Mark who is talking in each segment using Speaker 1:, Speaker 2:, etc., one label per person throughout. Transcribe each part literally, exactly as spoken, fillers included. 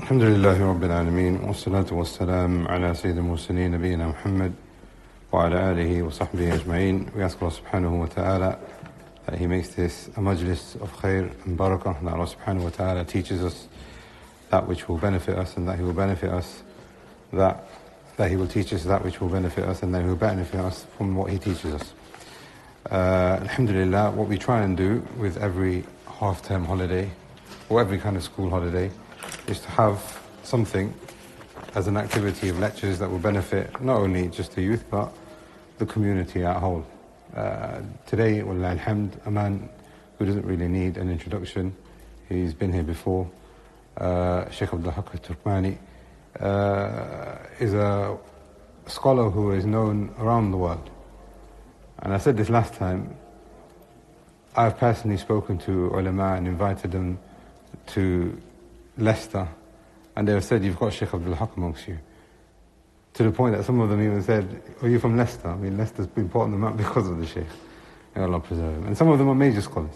Speaker 1: الحمد لله رب العالمين والصلاة والسلام على سيد المرسلين نبينا Muhammad وعلى آله وصحبه أجمعين. We ask Allah subhanahu wa ta'ala that He makes this a majlis of khair and barakah, that Allah subhanahu wa ta'ala teaches us that which will benefit us, and that He will benefit us, that, that He will teach us that which will benefit us, and that He will benefit us from what He teaches us. Uh, Alhamdulillah, what we try and do with every half-term holiday, or every kind of school holiday, is to have something as an activity of lectures that will benefit not only just the youth but the community at whole. Uh, today, wallah alhamd, a man who doesn't really need an introduction, he's been here before, uh, Sheikh Abdul Haq al-Turkmani, uh, is a scholar who is known around the world. And I said this last time, I've personally spoken to ulama and invited them to Leicester, and they have said, you've got Sheikh Abdul Haq amongst you. To the point that some of them even said, are you from Leicester? I mean, Leicester's been put on the map because of the Sheikh. May Allah preserve him. And some of them are major scholars.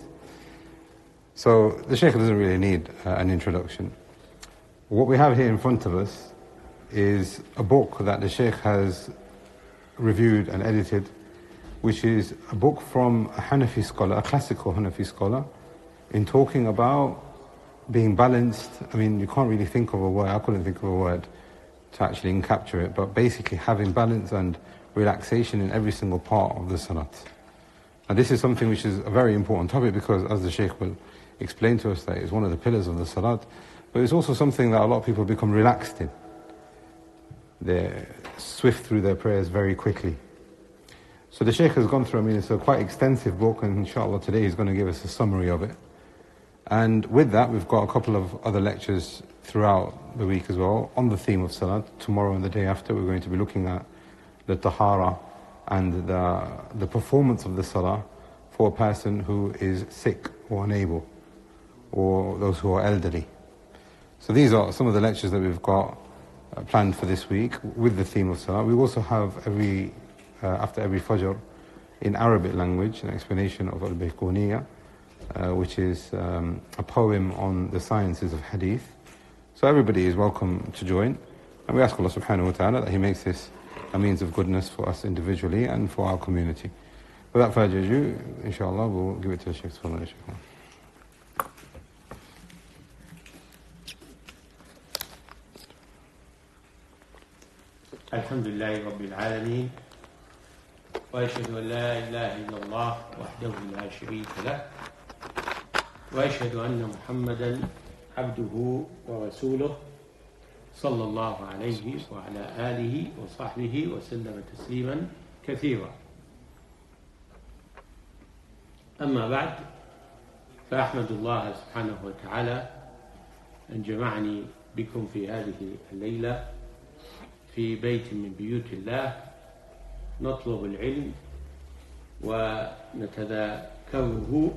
Speaker 1: So the Sheikh doesn't really need uh, an introduction. What we have here in front of us is a book that the Sheikh has reviewed and edited, which is a book from a Hanafi scholar, a classical Hanafi scholar, in talking about being balanced. I mean, you can't really think of a word, I couldn't think of a word to actually capture it, but basically having balance and relaxation in every single part of the salat. And this is something which is a very important topic, because as the Shaykh will explain to us, that it's one of the pillars of the salat, but it's also something that a lot of people become relaxed in. They're swift through their prayers very quickly. So the Shaykh has gone through, I mean, it's a quite extensive book, and inshallah today he's going to give us a summary of it. And with that, we've got a couple of other lectures throughout the week as well on the theme of salat. Tomorrow and the day after, we're going to be looking at the tahara and the, the performance of the salah for a person who is sick or unable, or those who are elderly. So these are some of the lectures that we've got uh, planned for this week with the theme of salah. We also have every, uh, after every fajr, in Arabic language, an explanation of al-Bayquniya, Uh, which is um, a poem on the sciences of hadith. So everybody is welcome to join, and we ask Allah subhanahu wa ta'ala that He makes this a means of goodness for us individually and for our community. Without further ado, inshallah, we'll give it to the Shaykh.
Speaker 2: Alhamdulillahi Rabbil Alameen, wa ashhadu an la ilaha illallah wahdahu la sharika lah, وأشهد أن محمدًا عبده ورسوله صلى الله عليه وعلى آله وصحبه وسلم تسليمًا كثيرا. أما بعد، فأحمد الله سبحانه وتعالى أن جمعني بكم في هذه الليلة في بيت من بيوت الله نطلب العلم ونتذاكره.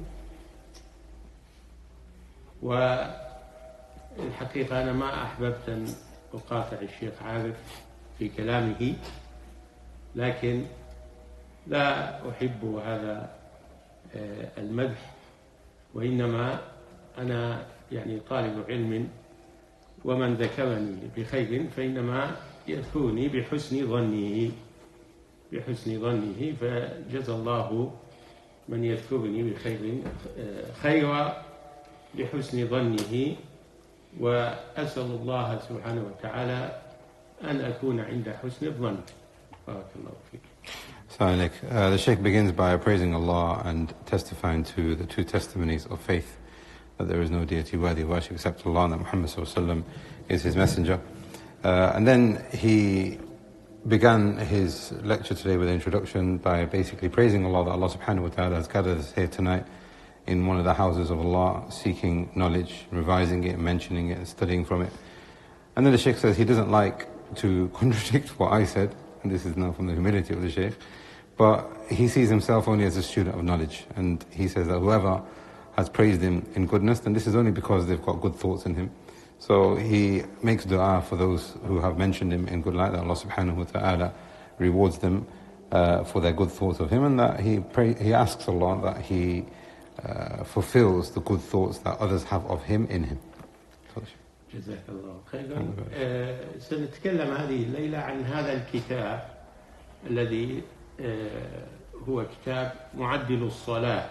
Speaker 2: والحقيقة أنا ما أحببت أن أقاطع الشيخ عارف في كلامه، لكن لا أحب هذا المدح، وإنما أنا يعني طالب علم، ومن ذكرني بخير فإنما يذكرني بحسن ظنه بحسن ظنه فجزى الله من يذكرني بخير خيرا بحسن ظنه، وأسأل الله سبحانه وتعالى أن أكون عند حسن الظن. بارك الله فيك.
Speaker 1: Assalamu alaikum. Uh, the Shaykh begins by praising Allah and testifying to the two testimonies of faith, that there is no deity worthy of worship except Allah, and that Muhammad sallallahu alaihi wasallam is His messenger. Uh, and then he began his lecture today with an introduction by basically praising Allah, that Allah subhanahu wa ta'ala has gathered us here tonight in one of the houses of Allah, seeking knowledge, revising it, mentioning it, and studying from it. And then the Shaykh says he doesn't like to contradict what I said, and this is now from the humility of the Shaykh, but he sees himself only as a student of knowledge, and he says that whoever has praised him in goodness, then this is only because they've got good thoughts in him. So he makes dua for those who have mentioned him in good light, that Allah subhanahu wa ta'ala rewards them uh, for their good thoughts of him, and that he pray, he asks Allah that He Uh, fulfills the good thoughts that others have of him in him.
Speaker 2: جزاك الله خيرا. آه سنتكلم هذه الليلة عن هذا الكتاب الذي آه هو كتاب معدل الصلاة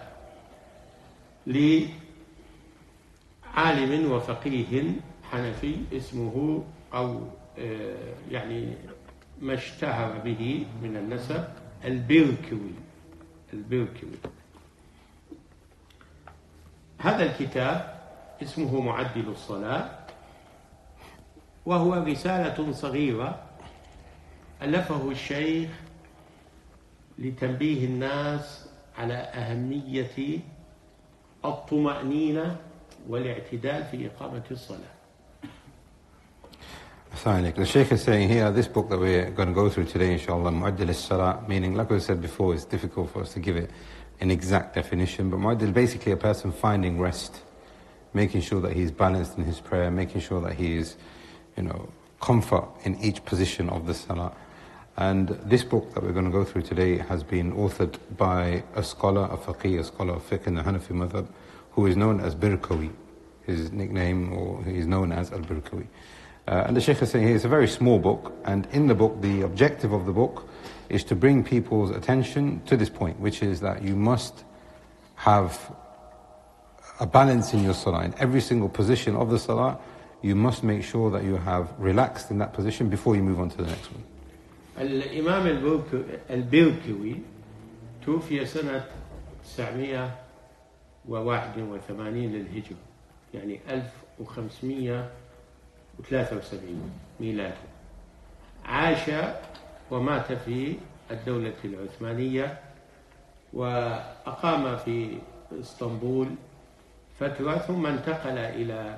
Speaker 2: لعالم وفقيه حنفي اسمه أو آه يعني ما اشتهر به من النسب البركوي. البركوي هذا الكتاب اسمه معدل الصلاة، وهو رسالة صغيرة ألفه الشيخ لتنبيه الناس على أهمية الطمأنينة والاعتدال في إقامة الصلاة.
Speaker 1: The Shaykh is saying here, this book that we're going to go through today, inshallah, Mu'addil as-Salah, meaning, like we said before, it's difficult for us to give it an exact definition, but Mu'addil is basically a person finding rest, making sure that he's balanced in his prayer, making sure that he is, you know, comfort in each position of the Salah. And this book that we're going to go through today has been authored by a scholar, a faqih, a scholar of fiqh in the Hanafi madhab, who is known as Birkawi. His nickname, or he's known as Al-Birkawi. Uh, and the Shaykh is saying here, it's a very small book, and in the book, the objective of the book is to bring people's attention to this point, which is that you must have a balance in your salah. In every single position of the salah, you must make sure that you have relaxed in that position before you move on to the next one.
Speaker 2: الإمام البركوي توفي سنة تسعمائة وواحد وثمانين للهجرة، يعني ألف وخمسمائة وثلاثة وسبعين ميلادي. عاش ومات في الدولة العثمانية، وأقام في اسطنبول فترة، ثم انتقل إلى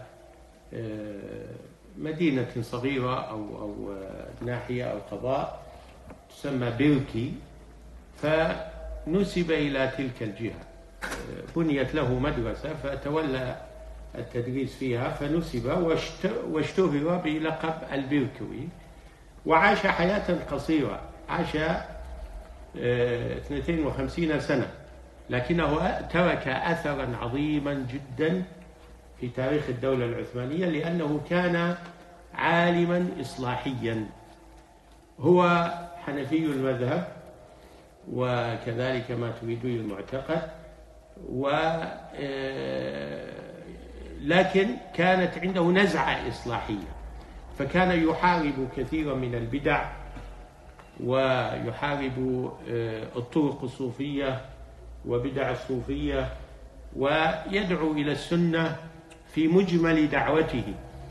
Speaker 2: مدينة صغيرة أو أو ناحية أو قضاء تسمى بيركي، فنسب إلى تلك الجهة. بنيت له مدرسة فتولى التدريس فيها، فنسب واشتهر بلقب البركوي، وعاش حياة قصيرة، عاش اثنتين وخمسين سنة، لكنه ترك أثرا عظيما جدا في تاريخ الدولة العثمانية، لأنه كان عالما إصلاحيا. هو حنفي المذهب وكذلك ماتريدي المعتقد، و لكن كانت عنده نزعة إصلاحية، فكان يحارب كثيرا من البدع، ويحارب الطرق الصوفية وبدع الصوفية، ويدعو إلى السنة في مجمل دعوته،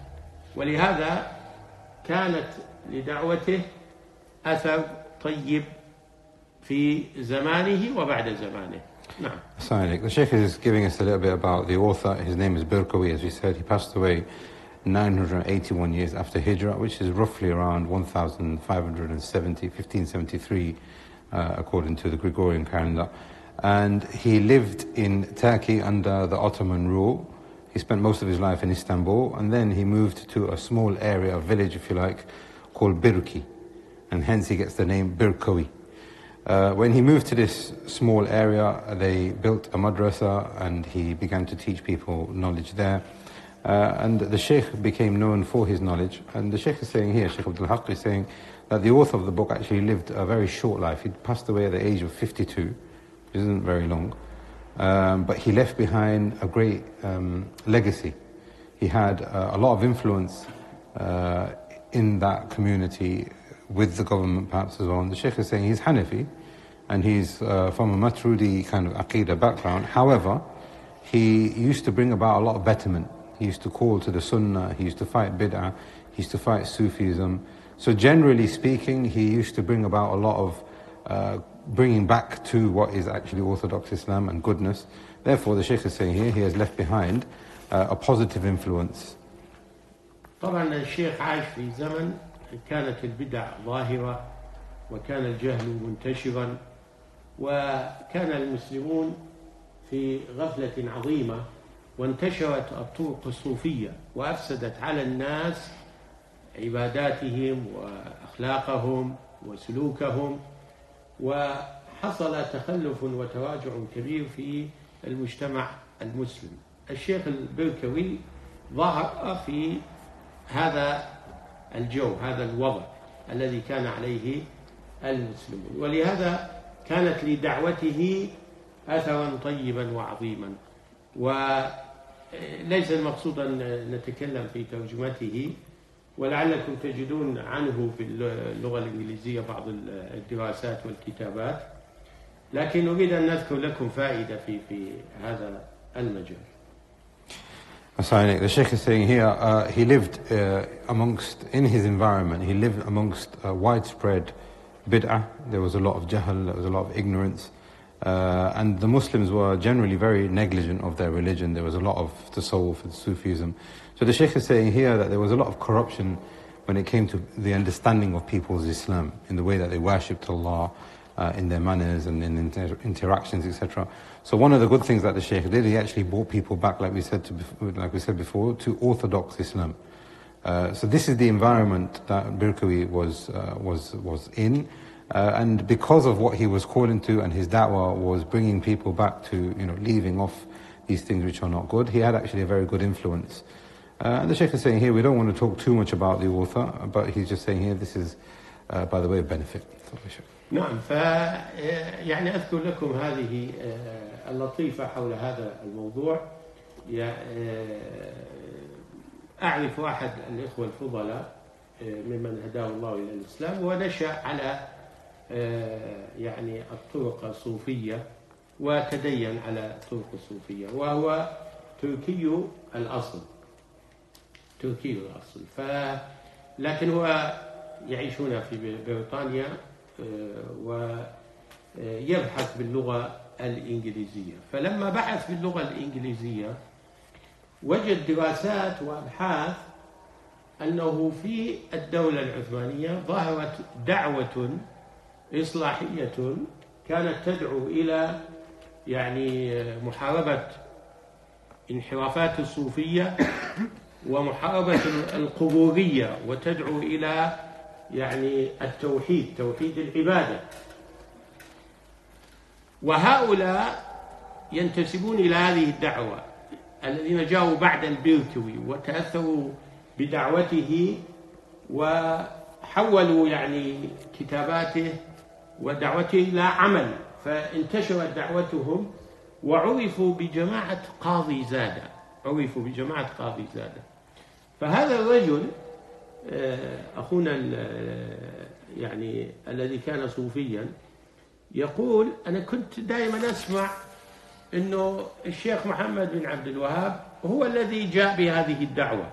Speaker 2: ولهذا كانت لدعوته أثر طيب في زمانه وبعد زمانه. نعم.
Speaker 1: The Shaykh is giving us a little bit about the author. His name is Birkawi, as we said. He passed away nine hundred eighty-one years after Hijrah, which is roughly around one thousand five hundred seventy, fifteen seventy-three, uh, according to the Gregorian calendar. And he lived in Turkey under the Ottoman rule. He spent most of his life in Istanbul, and then he moved to a small area, a village if you like, called Birki, and hence he gets the name Birkawi. Uh, when he moved to this small area, they built a madrasa and he began to teach people knowledge there. Uh, and the Sheikh became known for his knowledge. And the Sheikh is saying here, Sheikh Abdul Haq is saying that the author of the book actually lived a very short life. He passed away at the age of fifty-two, which isn't very long. Um, but he left behind a great um, legacy. He had uh, a lot of influence uh, in that community, with the government perhaps as well. And the Shaykh is saying he's Hanafi, and he's uh, from a Maturidi kind of Aqidah background. However, he used to bring about a lot of betterment. He used to call to the Sunnah, he used to fight Bid'ah, he used to fight Sufism. So generally speaking, he used to bring about a lot of uh, bringing back to what is actually Orthodox Islam and goodness. Therefore, the Shaykh is saying here, he has left behind uh, a positive influence.
Speaker 2: طبعا الشيخ عاش في زمن كانت البدع ظاهرة، وكان الجهل منتشرا، وكان المسلمون في غفلة عظيمة، وانتشرت الطرق الصوفية وأفسدت على الناس عباداتهم وأخلاقهم وسلوكهم، وحصل تخلف وتراجع كبير في المجتمع المسلم. الشيخ البركوي ظهر في هذا الجو، هذا الوضع الذي كان عليه المسلمون، ولهذا كانت لدعوته أثرا طيبا وعظيما. وليس المقصود أن نتكلم في ترجمته، ولعلكم تجدون عنه في اللغة الإنجليزية بعض الدراسات والكتابات، لكن أريد أن نذكر لكم فائدة في في هذا المجال.
Speaker 1: The Sheikh is saying here, uh, he lived uh, amongst, in his environment, he lived amongst uh, widespread bid'ah. There was a lot of jahl, there was a lot of ignorance, uh, and the Muslims were generally very negligent of their religion. There was a lot of tasawwuf and Sufism. So the Sheikh is saying here that there was a lot of corruption when it came to the understanding of people's Islam, in the way that they worshipped Allah, Uh, in their manners and in inter interactions, et cetera. So one of the good things that the Shaykh did, he actually brought people back, like we said, to, like we said before, to orthodox Islam. Uh, so this is the environment that Birkawi was uh, was was in, uh, and because of what he was calling to, and his da'wah was bringing people back to, you know, leaving off these things which are not good, he had actually a very good influence. Uh, and the Shaykh is saying here, we don't want to talk too much about the author, but he's just saying here, this is uh, by the way of benefit.
Speaker 2: نعم. فيعني أذكر لكم هذه اللطيفة حول هذا الموضوع. أعرف أحد الإخوة الفضلاء ممن هداه الله إلى الإسلام، ونشأ على يعني الطرق الصوفية وتدين على الطرق الصوفية، وهو تركي الأصل تركي الأصل ف لكن هو يعيشون في بريطانيا ويبحث باللغة الإنجليزية. فلما بحث باللغة الإنجليزية وجد دراسات وأبحاث أنه في الدولة العثمانية ظهرت دعوة إصلاحية كانت تدعو إلى يعني محاربة انحرافات الصوفية ومحاربة القبورية، وتدعو إلى يعني التوحيد، توحيد العبادة. وهؤلاء ينتسبون إلى هذه الدعوة، الذين جاءوا بعد البيركوي وتأثروا بدعوته وحولوا يعني كتاباته ودعوته إلى عمل، فانتشرت دعوتهم وعرفوا بجماعة قاضي زادة عرفوا بجماعة قاضي زادة. فهذا الرجل أخونا يعني الذي كان صوفيا يقول: أنا كنت دائما أسمع أنه الشيخ محمد بن عبد الوهاب هو الذي جاء بهذه الدعوة،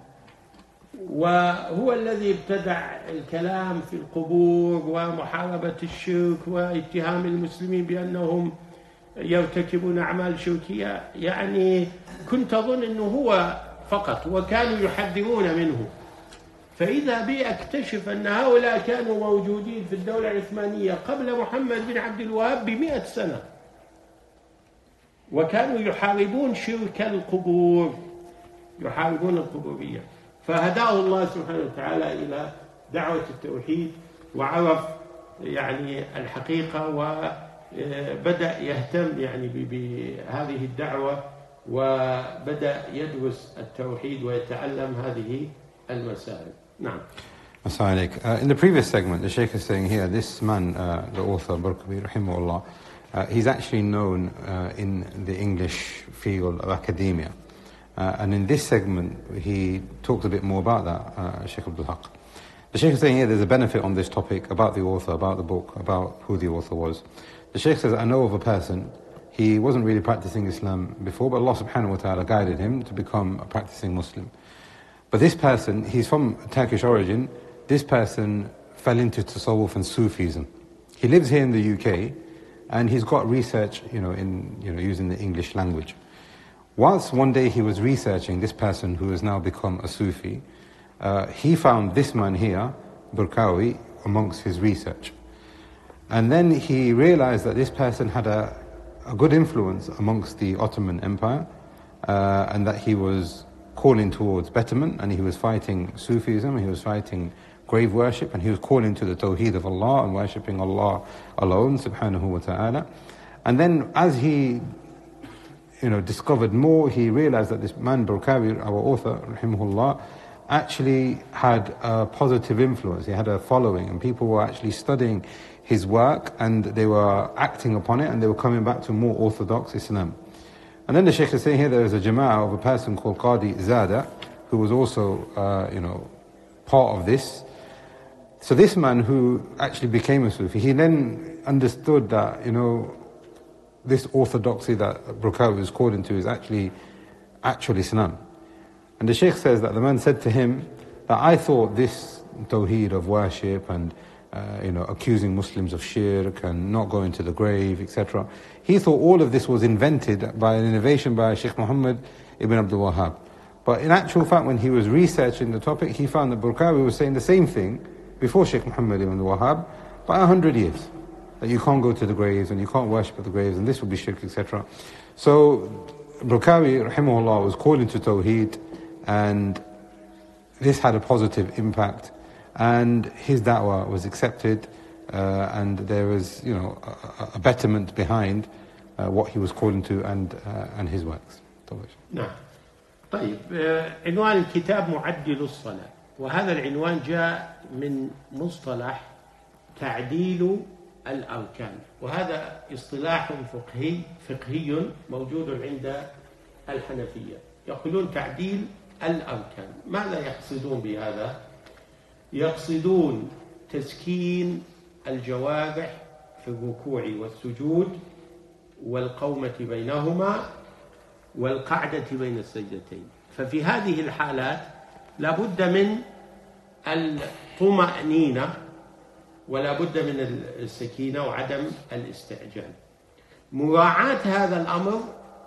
Speaker 2: وهو الذي ابتدع الكلام في القبور ومحاربة الشرك واتهام المسلمين بأنهم يرتكبون أعمال شركية. يعني كنت أظن أنه هو فقط، وكانوا يحذرون منه. فإذا بي أكتشف أن هؤلاء كانوا موجودين في الدولة العثمانية قبل محمد بن عبد الوهاب بمئة سنة، وكانوا يحاربون شرك القبور، يحاربون القبورية. فهداه الله سبحانه وتعالى إلى دعوة التوحيد، وعرف يعني الحقيقة، وبدأ يهتم يعني بهذه الدعوة، وبدأ يدرس التوحيد ويتعلم هذه المسائل. نعم.
Speaker 1: Uh, in the previous segment, the Sheikh is saying here, this man, uh, the author, Birkawi, rahimahullah, uh, he's actually known uh, in the English field of academia. Uh, and in this segment, he talks a bit more about that, uh, Sheikh Abdul Haq. The Sheikh is saying here there's a benefit on this topic about the author, about the book, about who the author was. The Sheikh says, I know of a person, he wasn't really practicing Islam before, but Allah subhanahu wa ta'ala guided him to become a practicing Muslim. But this person, he's from Turkish origin, this person fell into Tasawwuf and Sufism. He lives here in the U K, and he's got research, you know, in you know using the English language. Whilst one day he was researching this person who has now become a Sufi, uh, he found this man here, Birkawi, amongst his research. And then he realized that this person had a, a good influence amongst the Ottoman Empire, uh, and that he was calling towards betterment, and he was fighting Sufism, he was fighting grave worship, and he was calling to the Tawheed of Allah and worshipping Allah alone, subhanahu wa ta'ala. And then as he you know, discovered more, he realized that this man, Birkawi, our author, rahimahullah, actually had a positive influence. He had a following, and people were actually studying his work, and they were acting upon it, and they were coming back to more orthodox Islam. And then the Shaykh is saying here there is a jama'ah of a person called Qadi Zada, who was also, uh, you know, part of this. So this man who actually became a Sufi, he then understood that, you know, this orthodoxy that Brokawi is called into is actually actual Islam. And the Shaykh says that the man said to him that I thought this tawheed of worship and uh, you know, accusing Muslims of shirk and not going to the grave, et cetera. He thought all of this was invented by an innovation by Shaykh Muhammad ibn Abdul Wahhab. But in actual fact, when he was researching the topic, he found that Brokawi was saying the same thing before Shaykh Muhammad ibn Abdul Wahhab by a hundred years. That you can't go to the graves and you can't worship at the graves and this will be shirk, et cetera. So Brokawi, rahimahullah, was called into Tawheed, and this had a positive impact, and his da'wah was accepted, uh, and there was, you know, a, a betterment behind uh, what he was called into and uh, and his works.
Speaker 2: نعم. طيب عنوان الكتاب معدل الصلاة، وهذا العنوان جاء من مصطلح تعديل الأركان، وهذا اصطلاح فقهي فقهي موجود عند الحنفية. يقولون تعديل الأركان. ماذا يقصدون بهذا؟ يقصدون تسكين الجوارح في الركوع والسجود والقومة بينهما والقعدة بين السجدتين. ففي هذه الحالات لا بد من الطمأنينة ولا بد من السكينة وعدم الاستعجال. مراعاة هذا الأمر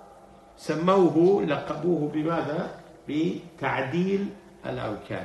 Speaker 2: سموه لقبوه بماذا؟ بتعديل الأركان،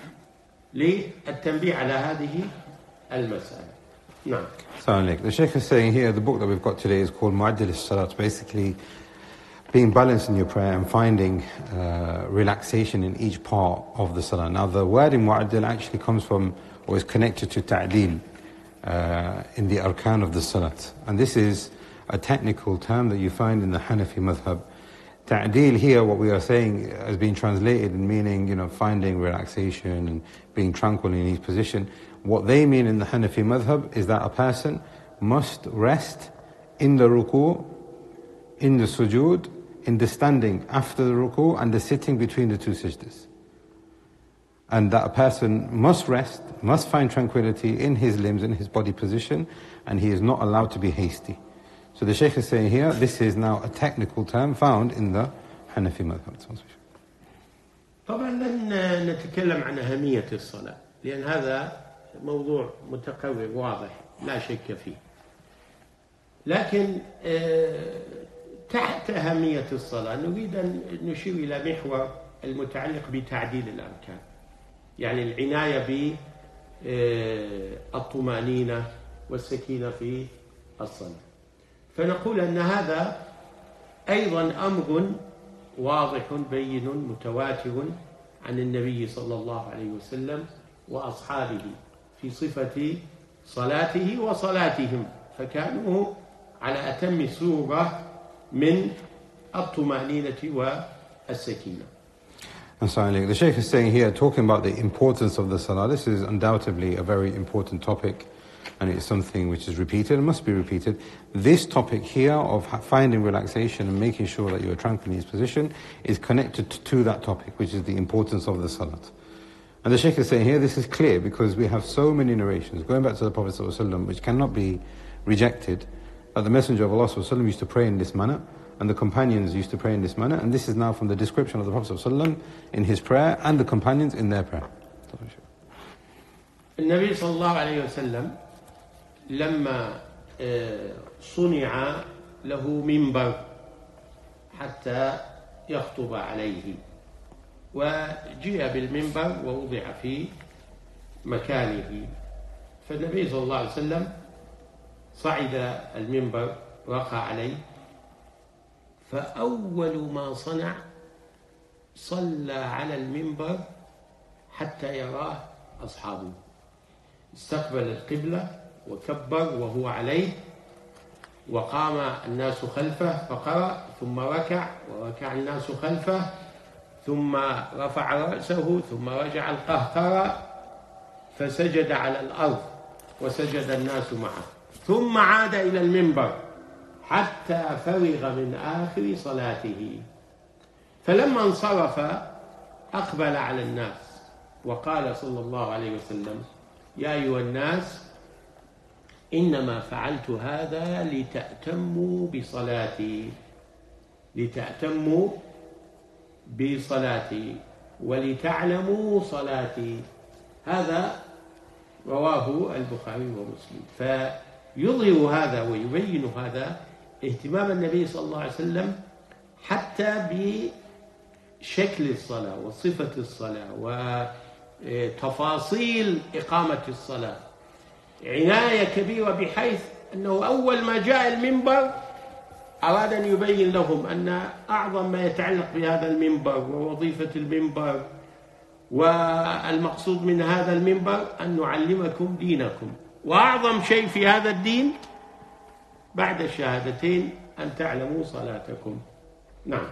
Speaker 2: للتنبيه على هذه المسألة. نعم.
Speaker 1: So, the Shaykh is saying here, the book that we've got today is called Mu'addil as-Salat, basically being balanced in your prayer and finding uh, relaxation in each part of the Salah. Now the word in Mu'addil actually comes from, or is connected to Ta'dil uh, in the Arkan of the Salat. And this is a technical term that you find in the Hanafi madhab. Ta'dil here, what we are saying, has been translated in meaning, you know, finding relaxation and being tranquil in each position. What they mean in the Hanafi madhab is that a person must rest in the ruku', in the sujood, in the standing after the ruku' and the sitting between the two sajdas. And that a person must rest, must find tranquility in his limbs, in his body position, and he is not allowed to be hasty. So the Shaykh is saying here, this is now a technical term found in the Hanafi madhab.
Speaker 2: طبعا لن نتكلم عن أهمية الصلاة، لأن هذا موضوع متقرر واضح لا شك فيه. لكن تحت أهمية الصلاة نريد أن نشير إلى محور المتعلق بتعديل الأركان، يعني العناية بالطمأنينة والسكينة في الصلاة. فنقول أن هذا أيضا أمر واضح بين متواتر عن النبي صلى الله عليه وسلم وأصحابه في صفة صلاته وصلاتهم، فكانوا على أتم صورة من الطمأنينة والسكينة.
Speaker 1: And the Shaykh is saying here, talking about the importance of the Salah, this is undoubtedly a very important topic, and it's something which is repeated and must be repeated. This topic here of finding relaxation and making sure that you are tranquil in his position is connected to that topic, which is the importance of the Salat. And the Shaykh is saying here, this is clear because we have so many narrations, going back to the Prophet ﷺ, which cannot be rejected, that the Messenger of Allah ﷺ used to pray in this manner, and the companions used to pray in this manner, and this is now from the description of the Prophet ﷺ in his prayer and the companions in their prayer.
Speaker 2: النبي صلى الله عليه وسلم لما صنع له منبر حتى يخطب عليه، وجاء بالمنبر ووضع في مكانه، فالنبي صلى الله عليه وسلم صعد المنبر رقى عليه، فأول ما صنع صلى على المنبر حتى يراه أصحابه، استقبل القبلة وكبر وهو عليه، وقام الناس خلفه فقرأ، ثم ركع وركع الناس خلفه، ثم رفع رأسه ثم رجع القهقرة فسجد على الأرض وسجد الناس معه، ثم عاد إلى المنبر حتى فرغ من آخر صلاته. فلما انصرف أقبل على الناس وقال صلى الله عليه وسلم: يا أيها الناس، إنما فعلت هذا لتأتموا بصلاتي لتأتموا بصلاتي ولتعلموا صلاتي. هذا رواه البخاري ومسلم. فيظهر هذا ويبين هذا اهتمام النبي صلى الله عليه وسلم حتى بشكل الصلاة وصفة الصلاة وتفاصيل إقامة الصلاة، عناية كبيرة، بحيث أنه أول ما جاء المنبر أراد أن يبين لهم أن أعظم ما يتعلق بهذا المنبر ووظيفة المنبر والمقصود من هذا المنبر أن نعلمكم دينكم، وأعظم شيء في هذا الدين بعد الشهادتين أن تعلموا صلاتكم. نعم.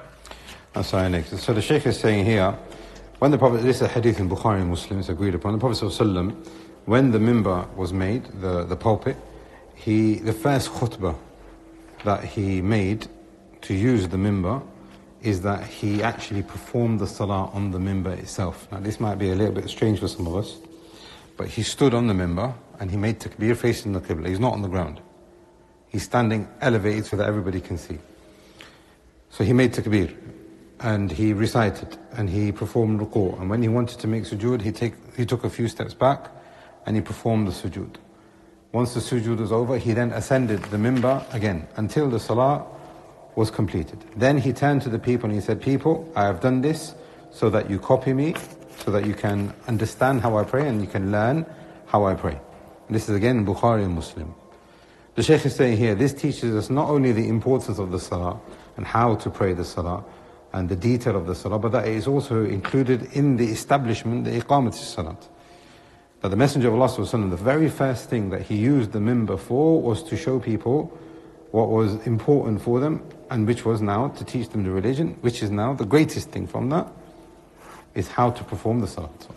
Speaker 1: So the Shaykh is saying here, when the Prophet, this is a hadith in Bukhari and Muslim, it's agreed upon, the Prophet ﷺ, when the minbar was made, the, the pulpit, he, the first khutbah that he made to use the minbar is that he actually performed the salah on the minbar itself. Now this might be a little bit strange for some of us, but he stood on the minbar and he made takbir facing the qibla. He's not on the ground. He's standing elevated so that everybody can see. So he made takbir and he recited and he performed ruku', and when he wanted to make sujood, he, take, he took a few steps back and he performed the sujood. Once the sujood was over, he then ascended the minbar again until the salah was completed. Then he turned to the people and he said, people, I have done this so that you copy me, so that you can understand how I pray and you can learn how I pray. And this is again in Bukhari and Muslim. The Shaykh is saying here, this teaches us not only the importance of the salah and how to pray the salah and the detail of the salah, but that it is also included in the establishment, the iqamat as-salat. That the Messenger of Allah sallallahu alaihi wasallam, the very first thing that he used the minbar for was to show people what was important for them, and which was now to teach them the religion, which is now the greatest thing from that, is how to perform the salat.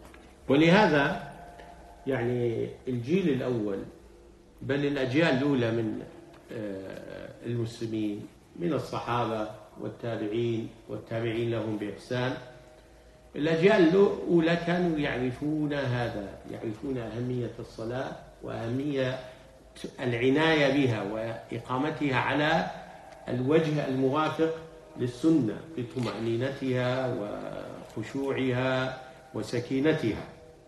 Speaker 2: ولهذا يعني الجيل الأول بل الأجيال الأولى من المسلمين من الصحابة والتابعين والتابعين لهم بإحسان، الأجيال الأولى كانوا يعرفون هذا، يعرفون أهمية الصلاة وأهمية العناية بها وإقامتها على الوجه الموافق للسنة بطمأنينتها وخشوعها وسكينتها.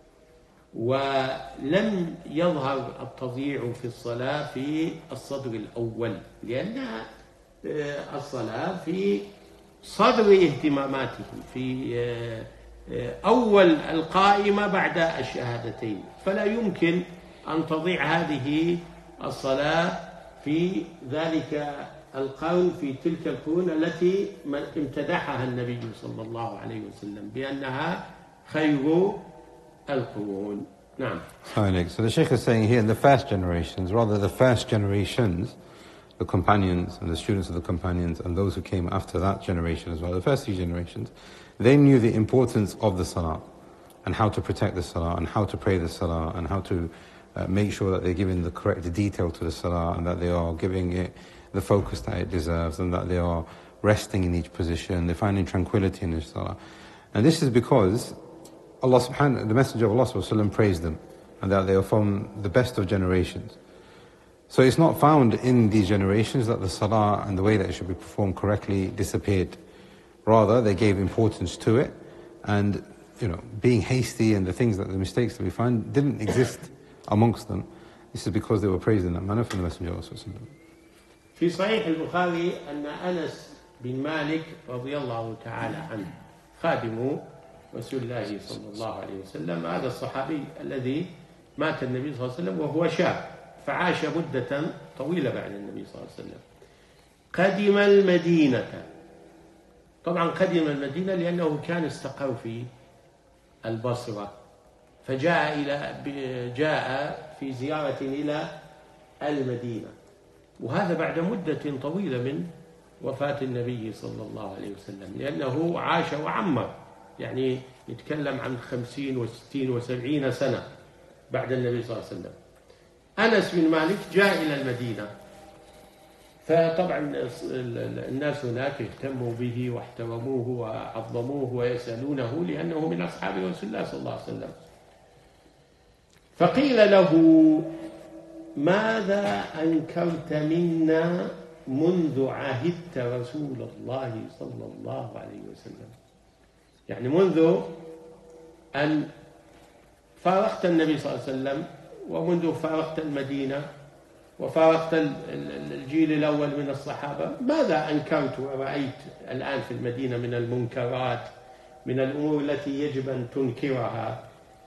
Speaker 2: ولم يظهر التضييع في الصلاة في الصدر الأول، لأن الصلاة في صدر اهتماماتهم، في أول القائمة بعد الشهادتين، فلا يمكن أن تضيع هذه الصلاة في ذلك القرن، في تلك القرون التي امتدحها النبي صلى الله عليه وسلم بأنها خير القرون. نعم.
Speaker 1: So the Shaykh is saying here, in the first generations, rather the first generations, the companions and the students of the companions and those who came after that generation as well, the first few generations, they knew the importance of the salah and how to protect the salah and how to pray the salah and how to uh, make sure that they're giving the correct detail to the salah and that they are giving it the focus that it deserves and that they are resting in each position, they're finding tranquility in the salah. And this is because Allah subhanahu, the Messenger of Allah sallallahu alaihi wasallam praised them and that they are from the best of generations. So it's not found in these generations that the salah and the way that it should be performed correctly disappeared. Rather, they gave importance to it, and you know, being hasty and the things that the mistakes that we find didn't exist amongst them. This is because they were praised in that manner from the Messenger of Allah.
Speaker 2: في صحيح البخاري أن أنس بن مالك رضي الله تعالى عنه خادم رسول الله صلى الله عليه وسلم، هذا الصحابي الذي مات النبي صلى الله عليه وسلم وهو شاب، فعاش مدة طويلة بعد النبي صلى الله عليه وسلم. قدم المدينة، طبعا قدم المدينة لأنه كان استقر في البصرة، فجاء إلى جاء في زيارة إلى المدينة، وهذا بعد مدة طويلة من وفاة النبي صلى الله عليه وسلم، لأنه عاش وعمر، يعني يتكلم عن خمسين وستين وسبعين سنة بعد النبي صلى الله عليه وسلم. أنس بن مالك جاء إلى المدينة، فطبعا الناس هناك اهتموا به واحترموه وعظموه ويسألونه لأنه من أصحاب رسول الله صلى الله عليه وسلم. فقيل له: ماذا أنكرت منا منذ عهدت رسول الله صلى الله عليه وسلم؟ يعني منذ أن فارقت النبي صلى الله عليه وسلم، ومنذ فارقت المدينة وفارقت الجيل الأول من الصحابة، ماذا أنكرت ورأيت الآن في المدينة من المنكرات، من الأمور التي يجب أن تنكرها؟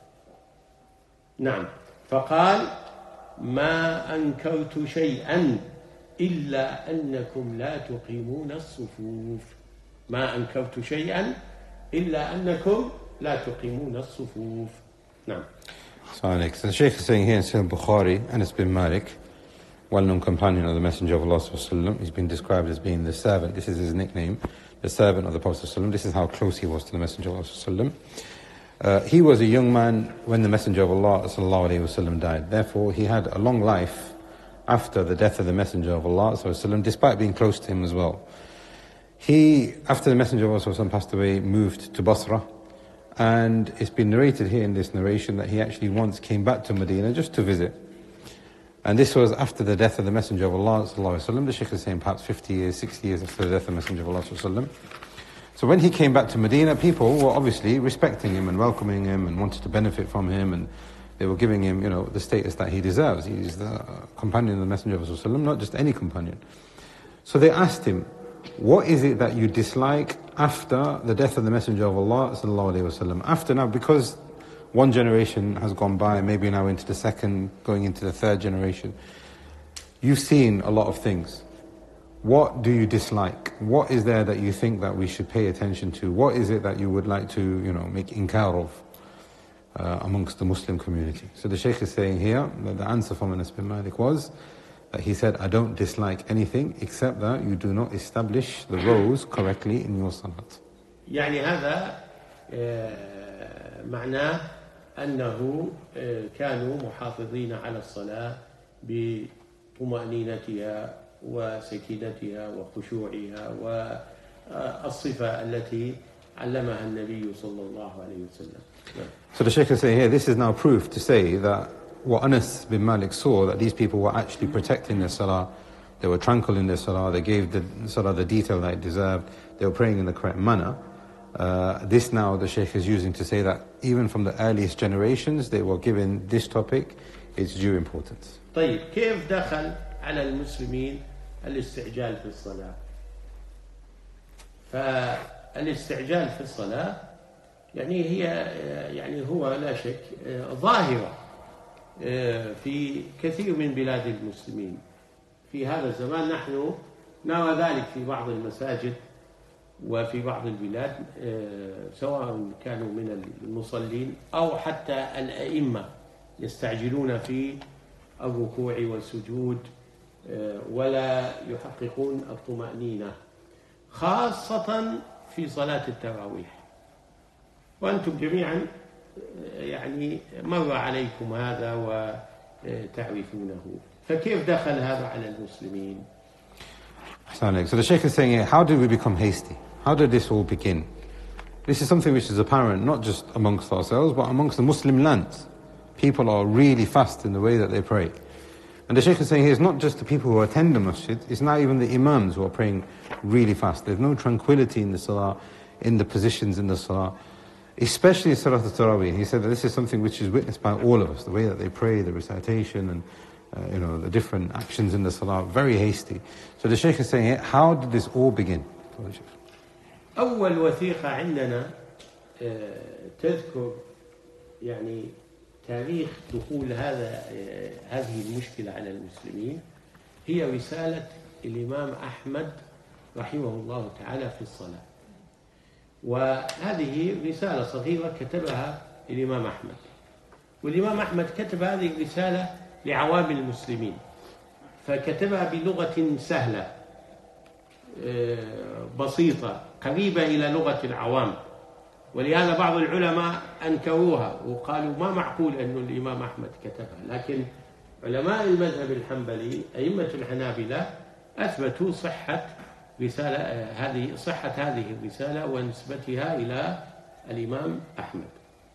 Speaker 2: نعم. فقال: ما أنكرت شيئا إلا أنكم لا تقيمون الصفوف. ما أنكرت شيئا إلا أنكم لا تقيمون الصفوف. نعم.
Speaker 1: So the Shaykh is saying here in Sahih Bukhari, Anas bin Malik, well-known companion of the Messenger of Allah sallallahu alaihi wasallam, he's been described as being the servant. This is his nickname, the servant of the Prophet sallallahu alaihi wasallam. This is how close he was to the Messenger of Allah sallallahu alaihi wasallam. Uh, he was a young man when the Messenger of Allah sallallahu alaihi wasallam died. Therefore, he had a long life after the death of the Messenger of Allah sallallahu alaihi wasallam, despite being close to him as well. He, after the Messenger of Allah sallallahu alaihi wasallam passed away, moved to Basra. And it's been narrated here in this narration that he actually once came back to Medina just to visit. And this was after the death of the Messenger of Allah sallallahu alaihi wasallam. The Shaykh is saying perhaps fifty years, sixty years after the death of the Messenger of Allah sallallahu alaihi wasallam. So when he came back to Medina, people were obviously respecting him and welcoming him and wanted to benefit from him, and they were giving him, you know, the status that he deserves. He's the companion of the Messenger of Allah sallallahu alaihi wasallam, not just any companion. So they asked him, what is it that you dislike after the death of the Messenger of Allah sallallahu alaihi wasallam? After now, because one generation has gone by, maybe now into the second, going into the third generation, you've seen a lot of things. What do you dislike? What is there that you think that we should pay attention to? What is it that you would like to, you know, make inkar of uh, amongst the Muslim community? So the Shaykh is saying here that the answer from Anas bin Malik was that he said, I don't dislike anything except that you do not establish the rows correctly in your salat.
Speaker 2: يعني هذا معناه أنه كانوا محافظين على الصلاة بطمأنينتها وسكينتها وخشوعها والصفة التي علمها النبي صلى الله عليه وسلم.
Speaker 1: So the Shaykh is saying here, this is now proof to say that what Anas bin Malik saw, that these people were actually protecting their salah, they were tranquil in their salah, they gave the salah the detail that it deserved, they were praying in the correct manner. Uh, this now the Shaykh is using to say that even from the earliest generations, they were given this topic its due importance.
Speaker 2: طيب كيف دخل على المسلمين الاستعجال في الصلاة؟ فالاستعجال في الصلاة يعني هي يعني هو لا شك ظاهرة في كثير من بلاد المسلمين. في هذا الزمان نحن نرى ذلك في بعض المساجد وفي بعض البلاد، سواء كانوا من المصلين أو حتى الأئمة يستعجلون في الركوع والسجود ولا يحققون الطمأنينة، خاصة في صلاة التراويح. وأنتم جميعا يعني مر عليكم هذا وتعرفونه، فكيف دخل هذا على المسلمين؟
Speaker 1: So the Shaykh is saying, how did we become hasty? How did this all begin? This is something which is apparent not just amongst ourselves, but amongst the Muslim lands. People are really fast in the way that they pray. And the Shaykh is saying here, it's not just the people who attend the masjid, it's not even the imams who are praying really fast. There's no tranquility in the salah, in the positions in the salah, especially Salat al-Tarawih. He said that this is something which is witnessed by all of us, the way that they pray, the recitation, and uh, you know, the different actions in the salah, very hasty. So the Shaykh is saying here, how did this all begin?
Speaker 2: أول وثيقة عندنا تذكر يعني تاريخ دخول هذا هذه المشكلة على المسلمين هي رسالة الإمام أحمد رحمه الله تعالى في الصلاة. وهذه رسالة صغيرة كتبها الإمام أحمد، والإمام أحمد كتب هذه الرسالة لعوام المسلمين، فكتبها بلغة سهلة بسيطة قريبة إلى لغة العوام، ولهذا بعض العلماء أنكروها وقالوا ما معقول أن الإمام أحمد كتبها، لكن علماء المذهب الحنبلي أئمة الحنابلة أثبتوا صحة رسالة هذه صحة هذه الرسالة ونسبتها إلى الإمام أحمد.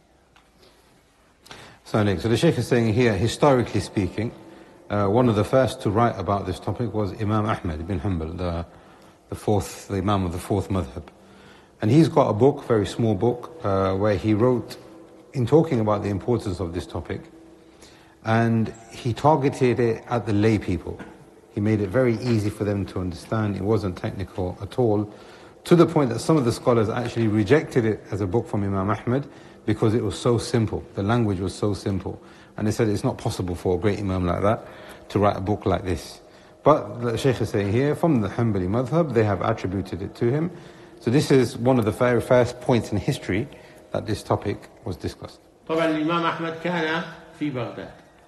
Speaker 1: So the Shaykh is saying here, historically speaking, uh, one of the first to write about this topic was Imam Ahmad ibn Hanbal, the, the fourth, the Imam of the fourth madhab. And he's got a book, very small book, uh, where he wrote in talking about the importance of this topic. And he targeted it at the lay people. He made it very easy for them to understand. It wasn't technical at all, to the point that some of the scholars actually rejected it as a book from Imam Ahmad because it was so simple. The language was so simple. And they said it's not possible for a great Imam like that to write a book like this. But the Shaykh is saying here, from the Hanbali madhab, they have attributed it to him. So this is one of the very first points in history that this topic was discussed.
Speaker 2: طبعا الإمام أحمد كان في بغداد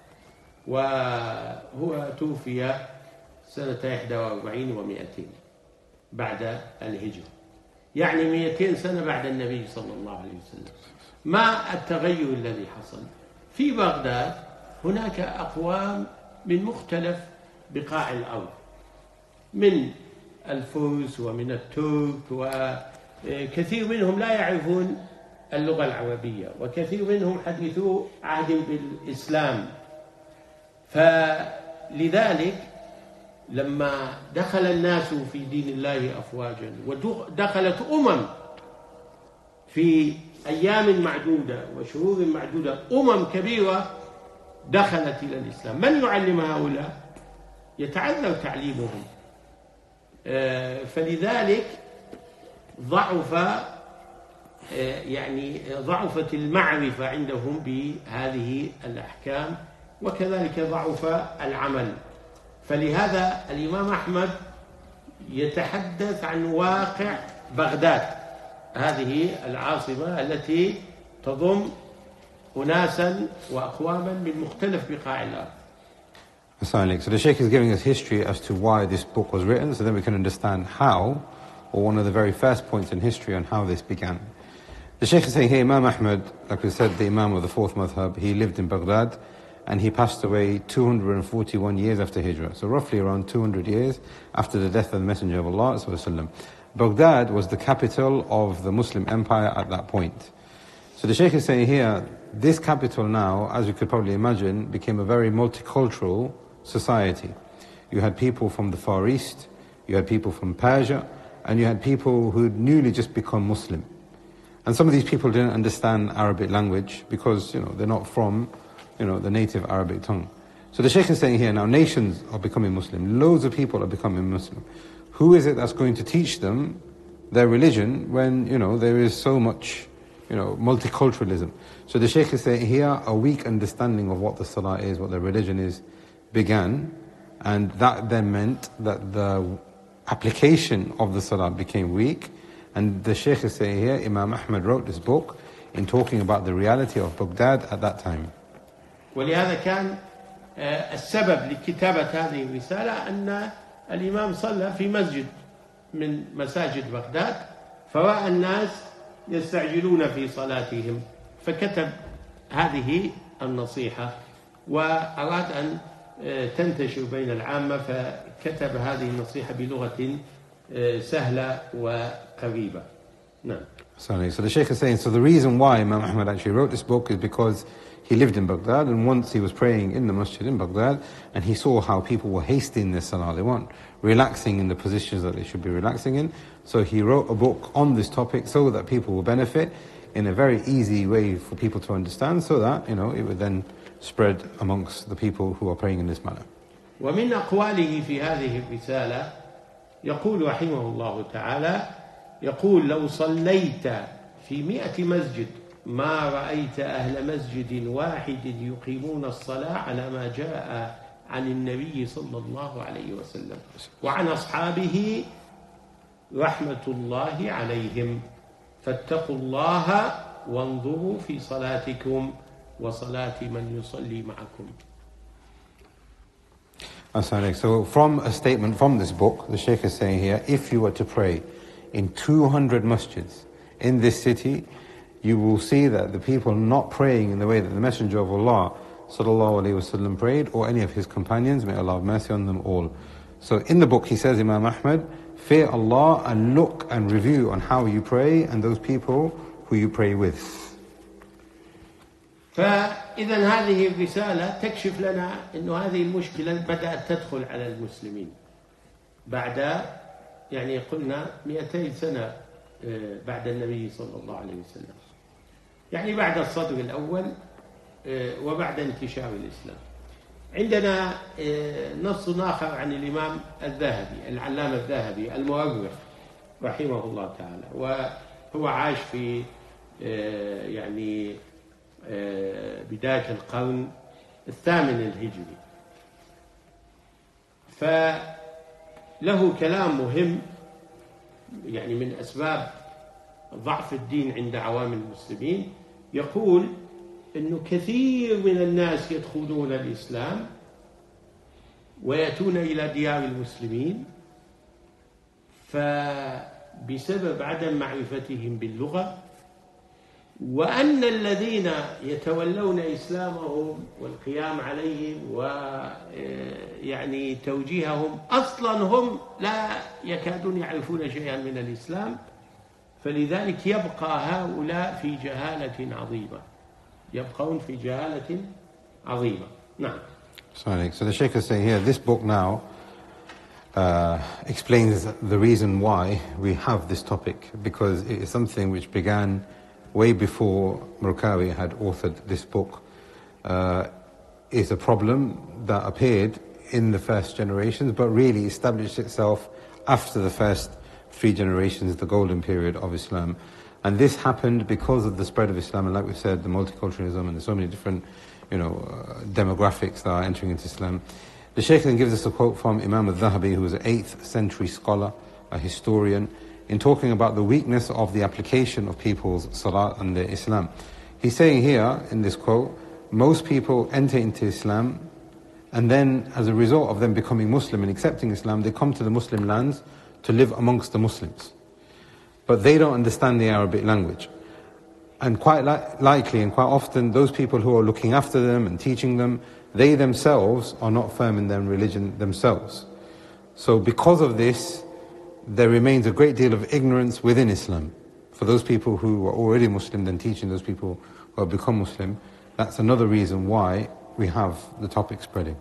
Speaker 2: وهو توفي سنة إحدى وأربعين ومئتين بعد الهجرة، يعني مئتين سنة بعد النبي صلى الله عليه وسلم. ما التغير الذي حصل؟ في بغداد هناك أقوام من مختلف بقاع الأرض، من الفرس ومن الترك، وكثير منهم لا يعرفون اللغة العربية، وكثير منهم حديثو عهد بالإسلام. فلذلك لما دخل الناس في دين الله أفواجا ودخلت أمم في أيام معدودة وشهور معدودة، أمم كبيرة دخلت إلى الإسلام، من يعلم هؤلاء؟ يتعذر تعليمهم. فلذلك ضعف يعني ضعفت المعرفة عندهم بهذه الأحكام، وكذلك ضعف العمل. فلهذا الإمام أحمد يتحدث عن واقع بغداد، هذه العاصمة التي تضم أناسا وأقواما من مختلف بقاع الأرض.
Speaker 1: So the Shaykh is giving us history as to why this book was written, so then we can understand how, or one of the very first points in history on how this began. The Shaykh is saying here, Imam Ahmad, like we said, the Imam of the fourth madhab, he lived in Baghdad, and he passed away two hundred forty-one years after Hijrah, so roughly around two hundred years after the death of the Messenger of Allah. Baghdad was the capital of the Muslim empire at that point. So the Shaykh is saying here, this capital now, as you could probably imagine, became a very multicultural society. You had people from the Far East, you had people from Persia, and you had people who had newly just become Muslim. And some of these people didn't understand Arabic language because, you know, they're not from, you know, the native Arabic tongue. So the Shaykh is saying here, now nations are becoming Muslim, loads of people are becoming Muslim. Who is it that's going to teach them their religion when, you know, there is so much, you know, multiculturalism? So the Shaykh is saying here, a weak understanding of what the Salah is, what the religion is, began, and that then meant that the application of the Salah became weak. And the Shaykh is saying here, Imam Ahmad wrote this book in talking about the reality of Baghdad at that time.
Speaker 2: ولهذا كان السبب لكتابة هذه الرسالة أن الإمام صلى في مسجد من مساجد بغداد، فرأى الناس يستعجلون في صلاتهم، فكتب هذه النصيحة وأراد أن تنتشر بين العامة، فكتب هذه النصيحة بلغة سهلة وقريبة. نعم.
Speaker 1: So the Shaykh is saying, so the reason why Imam Ahmad actually wrote this book is because he lived in Baghdad, and once he was praying in the masjid in Baghdad, and he saw how people were hasting their salah, they weren't relaxing in the positions that they should be relaxing in. So he wrote a book on this topic so that people will benefit in a very easy way for people to understand, so that, you know, it would then spread amongst the people who are praying in this manner.
Speaker 2: ومن أقواله في هذه الرسالة يقول رحمه الله تعالى، يقول: لو صليت في مئة مسجد ما رأيت أهل مسجد واحد يقيمون الصلاة على ما جاء عن النبي صلى الله عليه وسلم وعن أصحابه رحمة الله عليهم، فاتقوا الله وانظروا في صلاتكم وصلاة من يصلي معكم.
Speaker 1: So from a statement from this book, the Shaykh is saying here, if you were to pray in two hundred masjids in this city, you will see that the people not praying in the way that the Messenger of Allah sallallahu alaihi wasallam prayed, or any of his companions, may Allah have mercy on them all. So in the book he says, Imam Ahmad, fear Allah and look and review on how you pray and those people who you pray with.
Speaker 2: فإذا هذه الرسالة تكشف لنا أن هذه المشكلة بدأت تدخل على المسلمين بعد يعني قلنا مئتي سنة بعد النبي صلى الله عليه وسلم، يعني بعد الصدر الأول وبعد انتشار الإسلام. عندنا نص آخر عن الإمام الذهبي العلامة الذهبي المؤرخ رحمه الله تعالى، وهو عاش في يعني بداية القرن الثامن الهجري، فله كلام مهم يعني من أسباب ضعف الدين عند عوام المسلمين. يقول إنه كثير من الناس يدخلون الإسلام ويأتون إلى ديار المسلمين فبسبب عدم معرفتهم باللغة، وأن الذين يتولون إسلامهم والقيام عليهم ويعني توجيههم أصلا هم لا يكادون يعرفون شيئا من الإسلام، فلذلك يبقى هؤلاء في جهالة عظيمة، يبقون في جهالة عظيمة. نعم.
Speaker 1: Sorry. So the Shaykh is saying here, this book now uh, explains the reason why we have this topic, because it is something which began way before Murkawi had authored this book. Uh, is a problem that appeared in the first generations, but really established itself after the first three generations, the golden period of Islam. And this happened because of the spread of Islam, and like we said, the multiculturalism, and there's so many different, you know, uh, demographics that are entering into Islam. The Shaykh then gives us a quote from Imam al-Dhahabi, who was an eighth century scholar, a historian, in talking about the weakness of the application of people's salat and their Islam. He's saying here, in this quote, most people enter into Islam, and then as a result of them becoming Muslim and accepting Islam, they come to the Muslim lands to live amongst the Muslims. But they don't understand the Arabic language. And quite li- likely and quite often, those people who are looking after them and teaching them, they themselves are not firm in their religion themselves. So because of this, there remains a great deal of ignorance within Islam. For those people who are already Muslim, then teaching those people who have become Muslim, that's another reason why we have the topic spreading.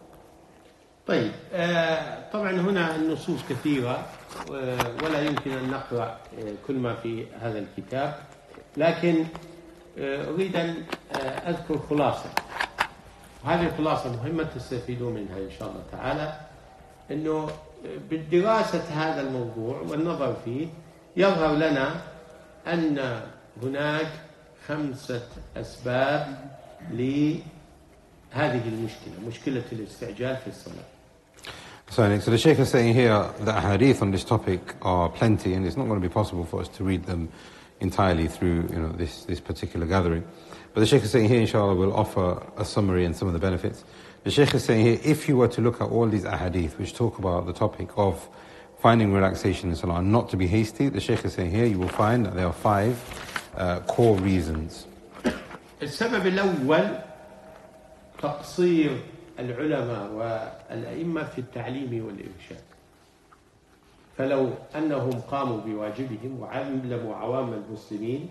Speaker 2: طيب طبعا هنا النصوص كثيرة ولا يمكن أن نقرأ كل ما في هذا الكتاب، لكن أريد أن أذكر خلاصة، وهذه الخلاصة مهمة تستفيدون منها إن شاء الله تعالى. أنه بالدراسة هذا الموضوع والنظر فيه يظهر لنا أن هناك خمسة أسباب لهذه المشكلة، مشكلة الاستعجال في الصلاة.
Speaker 1: So, so the Shaykh is saying here that hadith on this topic are plenty, and it's not going to be possible for us to read them entirely through, you know, this, this particular gathering. But the Shaykh is saying here, inshallah, we'll offer a summary and some of the benefits. The Shaykh is saying here, if you were to look at all these ahadith which talk about the topic of finding relaxation in salah and not to be hasty, the Shaykh is saying here, you will find that there are five uh, core reasons.
Speaker 2: السبب الأول تقصير العلماء والأئمة في التعليم والإرشاد، فلو أنهم قاموا بواجبهم وعلموا عوام المسلمين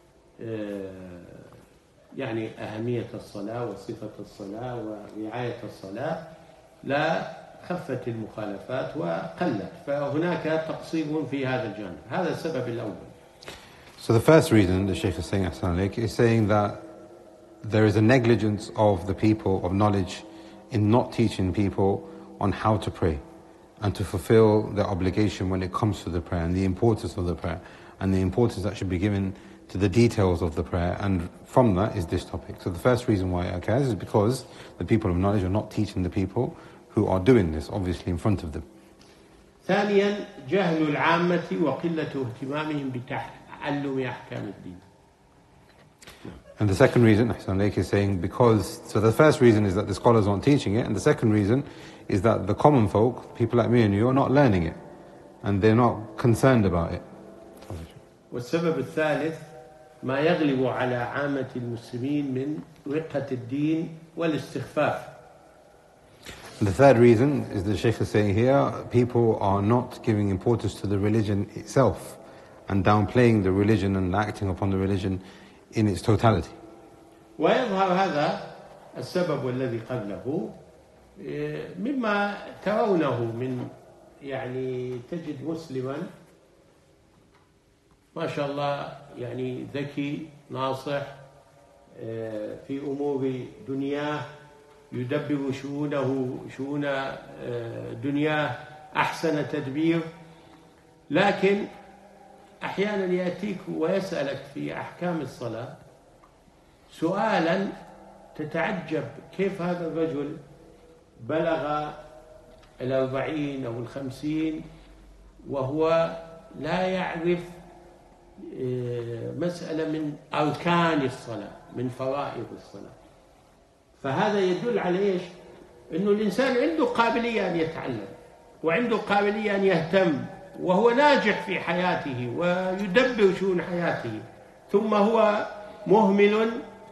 Speaker 2: يعني أهمية الصلاة وصفة الصلاة ورعاية الصلاة لا خفت المخالفات وقلت، فهناك تقصير في هذا الجانب. هذا السبب الأول.
Speaker 1: So the first reason the Shaykh is saying, is saying that there is a negligence of the people of knowledge in not teaching people on how to pray and to fulfill their obligation when it comes to the prayer and the importance of the prayer and the importance that should be given to the details of the prayer, and from that is this topic. So the first reason why it occurs is because the people of knowledge are not teaching the people who are doing this, obviously in front of them.
Speaker 2: ثانيا جهل العامة وقلة اهتمامهم بتعلم أحكام الدين.
Speaker 1: And the second reason, Ahsan Laik is saying, because, so the first reason is that the scholars aren't teaching it, and the second reason is that the common folk, people like me and you, are not learning it, and they're not concerned about it.
Speaker 2: والسبب الثالث ما يغلب على عامة المسلمين من رقة الدين والاستخفاف.
Speaker 1: And the third reason is the Shaykh is saying here, people are not giving importance to the religion itself and downplaying the religion and acting upon the religion in its totality.
Speaker 2: ويظهر هذا السبب والذي قبله مما ترونه من يعني تجد مسلما ما شاء الله يعني ذكي ناصح في أمور دنياه يدبر شؤونه شؤون دنياه أحسن تدبير، لكن أحيانا يأتيك ويسألك في أحكام الصلاة سؤالا تتعجب كيف هذا الرجل بلغ الأربعين أو الخمسين وهو لا يعرف مسألة من أركان الصلاة من فرائض الصلاة. فهذا يدل على إيش؟ إنه الإنسان عنده قابلية أن يتعلم وعنده قابلية أن يهتم وهو ناجح في حياته ويدبر شؤون حياته، ثم هو مهمل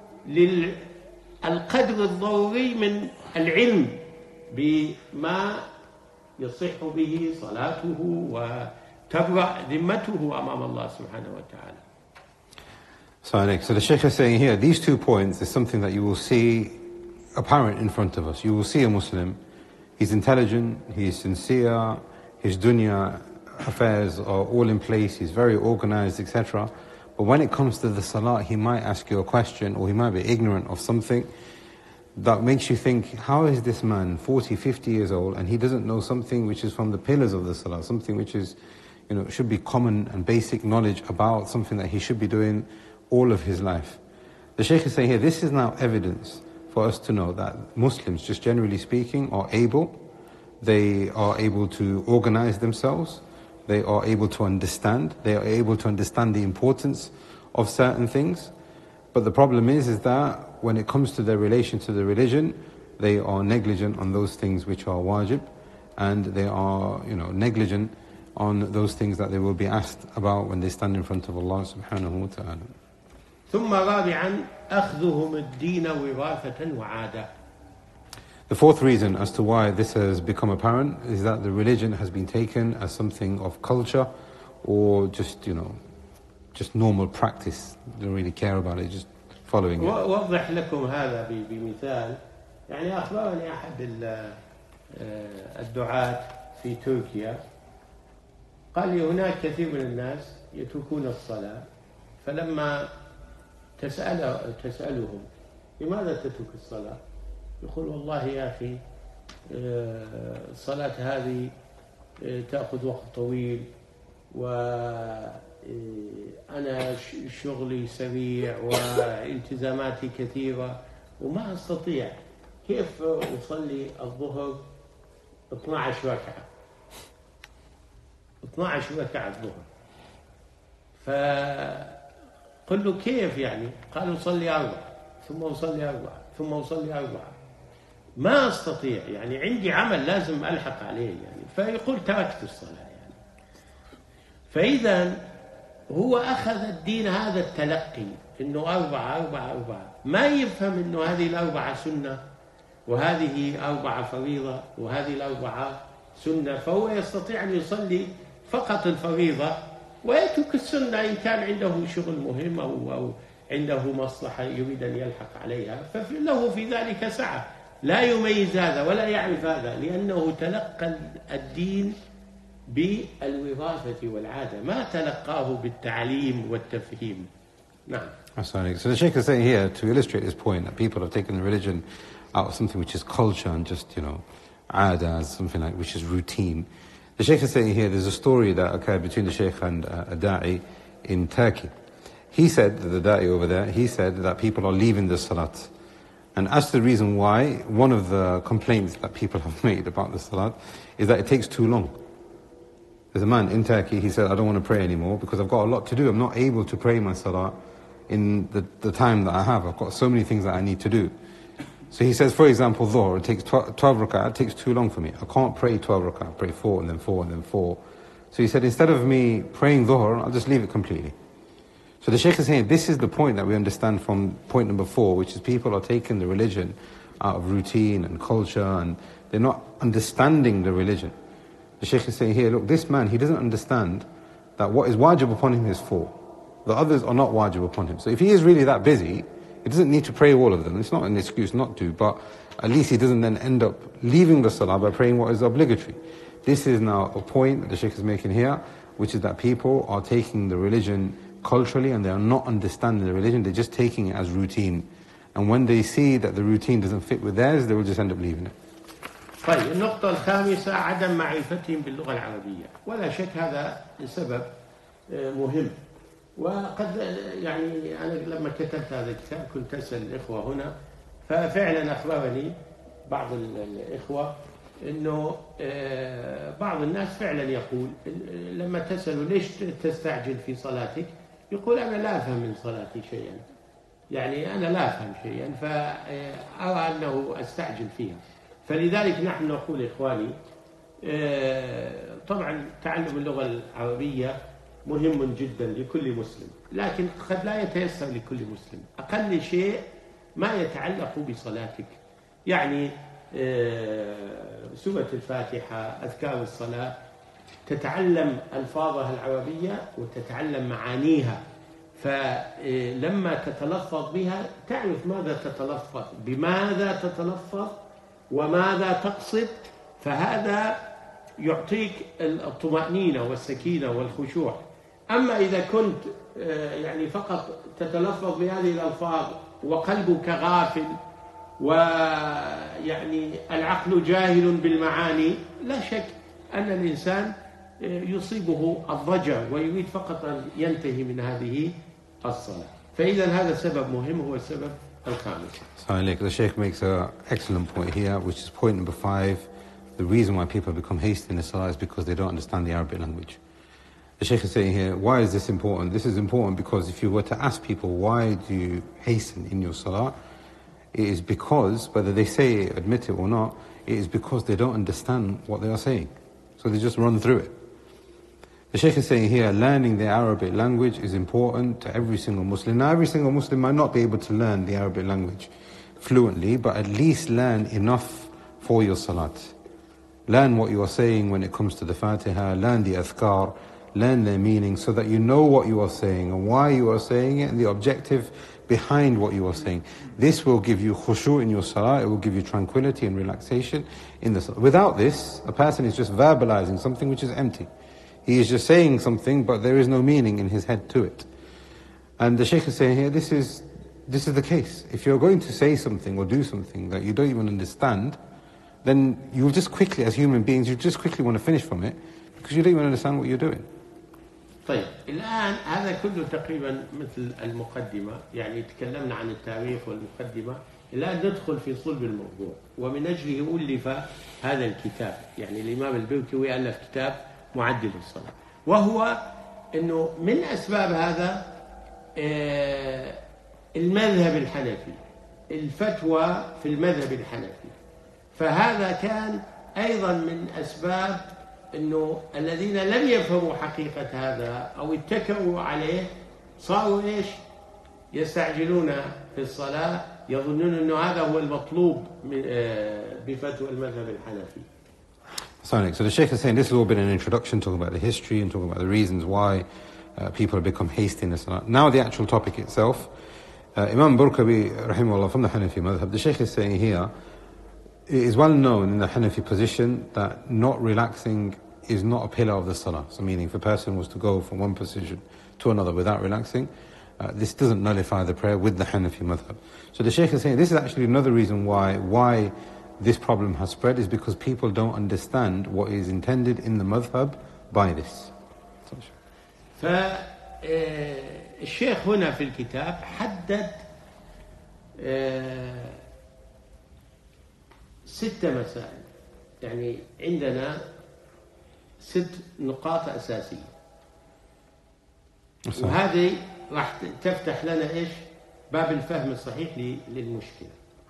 Speaker 2: للقدر الضروري من العلم بما يصح به صلاته وتبرأ ذمته أمام الله سبحانه وتعالى.
Speaker 1: So the Shaykh is saying here, these two points is something that you will see apparent in front of us. You will see a Muslim, he's intelligent, he's sincere, his dunya affairs are all in place, he's very organized, et cetera. But when it comes to the salah, he might ask you a question or he might be ignorant of something that makes you think, how is this man forty, fifty years old and he doesn't know something which is from the pillars of the salah, something which is, you know, should be common and basic knowledge about something that he should be doing all of his life. The Shaykh is saying here, this is now evidence for us to know that Muslims, just generally speaking, are able, they are able to organize themselves, they are able to understand, they are able to understand the importance of certain things. But the problem is, is that when it comes to their relation to the religion, they are negligent on those things which are wajib, and they are, you know, negligent on those things that they will be asked about when they stand in front of Allah subhanahu wa ta'ala.
Speaker 2: ثم رابعا أخذهم الدين وراثة وعادة.
Speaker 1: The fourth reason as to why this has become apparent is that the religion has been taken as something of culture or just, you know, just normal practice. They don't really care about it, just following it.
Speaker 2: وأوضح لكم هذا بمثال. يعني أخبرني أحد الدعاة في تركيا قال لي هناك كثير من الناس يتركون الصلاة، فلما تسأل تسألهم لماذا تترك الصلاة؟ يقول والله يا أخي الصلاة هذه تأخذ وقت طويل وأنا شغلي سريع والتزاماتي كثيرة وما أستطيع، كيف أصلي الظهر اثنتي عشرة ركعة اثنتي عشرة ركعة الظهر؟ فقل له كيف يعني؟ قال أصلي أربعة ثم أصلي أربعة ثم أصلي أربعة، ما أستطيع يعني عندي عمل لازم ألحق عليه يعني، فيقول تركت الصلاة يعني. فإذا هو أخذ الدين هذا التلقي إنه أربعة أربعة أربعة، ما يفهم إنه هذه الأربعة سنة وهذه أربعة فريضة وهذه الأربعة سنة، فهو يستطيع أن يصلي فقط الفريضة ويترك السنة إن كان عنده شغل مهم أو عنده مصلحة يريد أن يلحق عليها، فله في ذلك سعة. لا يميز هذا ولا يعرف هذا لأنه تلقى الدين بالوراثة والعادة، ما تلقاه بالتعليم والتفهيم. نعم.
Speaker 1: So the Shaykh is saying here, to illustrate his point, that people have taken the religion out of something which is culture and just, you know, aada, something like which is routine. The Shaykh is saying here, there's a story that occurred between the Shaykh and uh, a da'i in Turkey. He said, the da'i over there, he said that people are leaving the salat. And as to the reason why, one of the complaints that people have made about the salat is that it takes too long. There's a man in Turkey, he said, I don't want to pray anymore because I've got a lot to do. I'm not able to pray my salat in the, the time that I have. I've got so many things that I need to do. So he says, for example, Dhuhr, it takes twelve rak'ah, it takes too long for me. I can't pray twelve rak'ah, I pray four and then four and then four. So he said, instead of me praying Dhuhr, I'll just leave it completely. So the Shaykh is saying, this is the point that we understand from point number four, which is people are taking the religion out of routine and culture, and they're not understanding the religion. The Shaykh is saying here, look, this man, he doesn't understand that what is wajib upon him is four. The others are not wajib upon him. So if he is really that busy, he doesn't need to pray all of them. It's not an excuse not to, but at least he doesn't then end up leaving the salah by praying what is obligatory. This is now a point that the Shaykh is making here, which is that people are taking the religion culturally and they are not understanding the religion, they're just taking it as routine. And when they see that the routine doesn't fit with theirs, they will just end up leaving it.
Speaker 2: طيب النقطة الخامسة عدم معرفتهم باللغة العربية. ولا شك هذا سبب مهم. وقد يعني أنا لما كتبت هذا الكتاب كنت أسأل الإخوة هنا، ففعلا أخبرني بعض الإخوة إنه بعض الناس فعلا يقول لما تسألوا ليش تستعجل في صلاتك، يقول أنا لا أفهم من صلاتي شيئا، يعني أنا لا أفهم شيئا فأرى أنه أستعجل فيها. فلذلك نحن نقول إخواني طبعا تعلم اللغة العربية مهم جدا لكل مسلم، لكن قد لا يتيسر لكل مسلم. أقل شيء ما يتعلق بصلاتك، يعني سورة الفاتحة، أذكار الصلاة، تتعلم ألفاظها العربية وتتعلم معانيها، فلما تتلفظ بها تعرف ماذا تتلفظ، بماذا تتلفظ وماذا تقصد، فهذا يعطيك الطمأنينة والسكينة والخشوع. أما إذا كنت يعني فقط تتلفظ بهذه الألفاظ وقلبك غافل ويعني العقل جاهل بالمعاني، لا شك أن الإنسان يصيبه الضجر ويريد فقط أن ينتهي من هذه الصلاة. فإذا هذا سبب مهم، هو السبب الخامس.
Speaker 1: So, the Shaykh makes an excellent point here, which is point number five. The reason why people become hasty in the salah is because they don't understand the Arabic language. The Shaykh is saying here, why is this important? This is important because if you were to ask people, why do you hasten in your salah? It is because, whether they say it, admit it or not, it is because they don't understand what they are saying. So they just run through it. The Shaykh is saying here, learning the Arabic language is important to every single Muslim. Now, every single Muslim might not be able to learn the Arabic language fluently, but at least learn enough for your salat. Learn what you are saying when it comes to the Fatiha, learn the Adhkar, learn their meaning so that you know what you are saying and why you are saying it and the objective behind what you are saying. This will give you khushu in your salah, it will give you tranquility and relaxation in the salah. Without this, a person is just verbalizing something which is empty. He is just saying something, but there is no meaning in his head to it. And the Shaykh is saying here, this is, this is the case. If you're going to say something or do something that you don't even understand, then you'll just quickly, as human beings, you just quickly want to finish from it because you don't even understand what you're doing.
Speaker 2: طيب الآن هذا كله تقريبا مثل المقدمة، يعني تكلمنا عن التاريخ والمقدمة. الآن ندخل في صلب الموضوع، ومن أجله ألف هذا الكتاب. يعني الإمام البركوي ألف كتاب معدل الصلاة، وهو أنه من أسباب هذا المذهب الحنفي، الفتوى في المذهب الحنفي. فهذا كان أيضا من أسباب أنه الذين لم يفهموا حقيقة هذا أو اتكأوا عليه صاروا إيش؟ يستعجلون في الصلاة، يظنون أنه هذا هو المطلوب بفتوى المذهب الحنفي.
Speaker 1: So, so the Shaykh is saying this has all been an introduction, talking about the history and talking about the reasons why uh, people have become hasty in the salah. Now the actual topic itself, uh, Imam Burkabi rahimahullah from the Hanafi madhab, the Shaykh is saying here, it is well known in the Hanafi position that not relaxing is not a pillar of the salah. So meaning if a person was to go from one position to another without relaxing, uh, this doesn't nullify the prayer with the Hanafi madhab. So the Shaykh is saying this is actually another reason why why this problem has spread, is because people don't understand what is intended in the madhab by this.
Speaker 2: فالشيخ هنا في الكتاب حدد ست مسائل، يعني عندنا ست نقاط أساسية، وهذه راح تفتح لنا إيش باب الفهم الصحيح للمشكلة.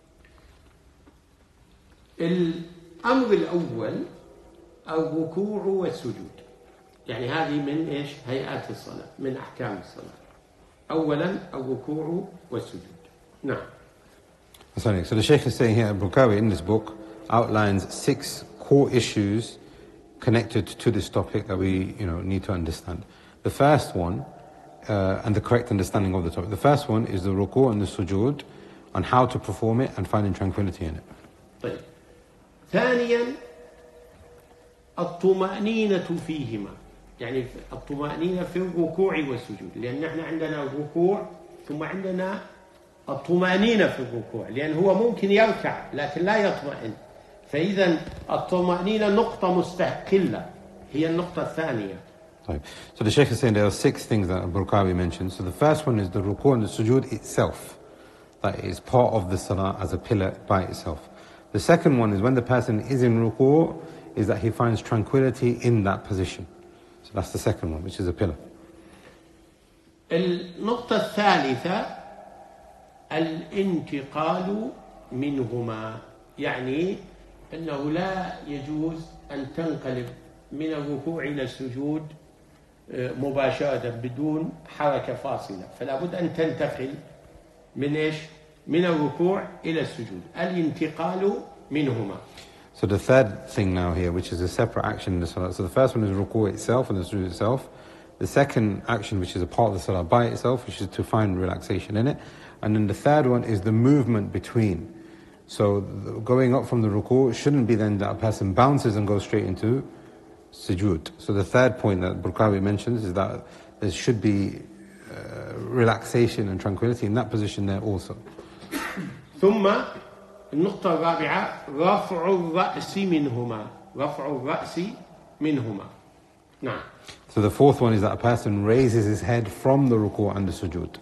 Speaker 2: الأمر الأول الركوع والسجود، يعني هذه من إيش هيئات الصلاة، من أحكام الصلاة. أولا الركوع والسجود. نعم.
Speaker 1: So the Shaykh is saying here, Bukhari in this book outlines six core issues connected to this topic that we, you know, need to understand. The first one, uh, and the correct understanding of the topic. The first one is the ruku' and the sujood, on how to perform it and finding tranquility in it.
Speaker 2: طيب. ثانيا الطمأنينة فيهما، يعني الطمأنينة في الركوع والسجود، لأن احنا عندنا الركوع ثم عندنا الطمأنينة في الركوع، لأن هو ممكن يركع لكن لا يطمئن، فإذا الطمأنينة نقطة مستقلة هي النقطة الثانية.
Speaker 1: طيب. So the Shaykh is saying there are six things that Burqawi mentioned. So the first one is the ruku' and the sujood itself, that is part of the salah as a pillar by itself. The second one is when the person is in ruku', is that he finds tranquility in that position. So that's the second one, which is a pillar.
Speaker 2: النقطة الثالثة الانتقال منهما، يعني أنه لا يجوز أن تنقلب من الركوع إلى السجود مباشرة بدون حركة فاصلة، فلا بد أن تنتقل من إيش؟ من الركوع إلى السجود، الانتقال منهما.
Speaker 1: So the third thing now here, which is a separate action in the salah. So the first one is ruku' itself and the sujood itself. The second action, which is a part of the salah by itself, which is to find relaxation in it. And then the third one is the movement between. So going up from the ruku' shouldn't be then that a person bounces and goes straight into sujood. So the third point that Burqawi mentions is that there should be uh, relaxation and tranquility in that position there also.
Speaker 2: ثم النقطة الرابعة رفع الرأس منهما، رفع الرأس منهما. نعم.
Speaker 1: So the fourth one is that a person raises his head from the ruku' and the sujood.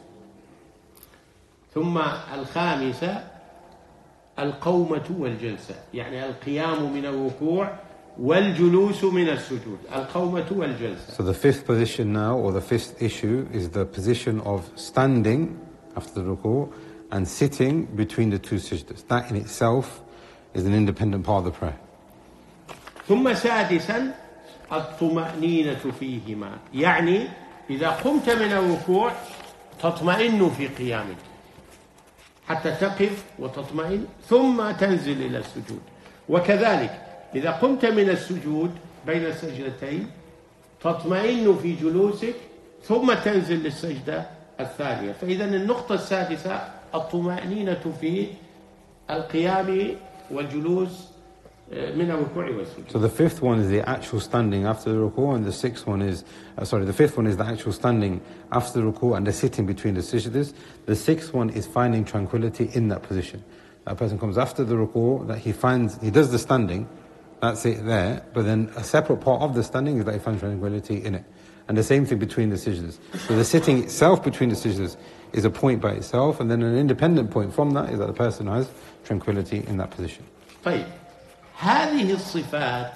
Speaker 2: ثم الخامسة القومة والجلسة، يعني القيام من الركوع والجلوس من السجود، القومة والجلسة.
Speaker 1: So the fifth position now, or the fifth issue, is the position of standing after the ruku' and sitting between the two sajdas. That in itself is an independent part of the prayer.
Speaker 2: ثم سادسا الطمأنينة فيهما، يعني إذا قمت من الركوع تطمئن في قيامك حتى تقف وتطمئن ثم تنزل إلى السجود، وكذلك إذا قمت من السجود بين السجدتين تطمئن في جلوسك ثم تنزل للسجدة الثانية. فإذا النقطة السادسة الطمأنينة في القيام والجلوس من الركوع والسجود.
Speaker 1: So the fifth one is the actual standing after the ruku', and the sixth one is, uh, sorry, the fifth one is the actual standing after the ruku' and the sitting between the sajdas. The sixth one is finding tranquility in that position. That person comes after the ruku', that he finds, he does the standing, that's it there, but then a separate part of the standing is that he finds tranquility in it. And the same thing between the sajdas. So the sitting itself between the sajdas is a point by itself, and then an independent point from that is that the person has tranquility in that position.
Speaker 2: طيب. هذه الصفات،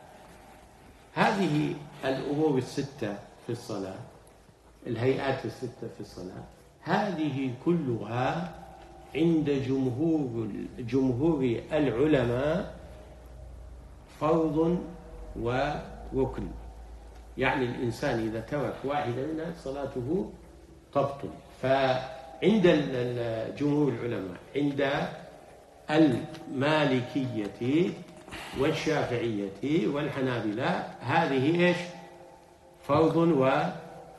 Speaker 2: هذه الأمور الستة في الصلاة، الهيئات الستة في الصلاة، هذه كلها عند جمهور جمهور العلماء فرض وركن، يعني الإنسان إذا ترك واحدة منها صلاته تبطل. فعند جمهور العلماء، عند المالكية والشافعية والحنابلة هذه إيش؟ فرض وركن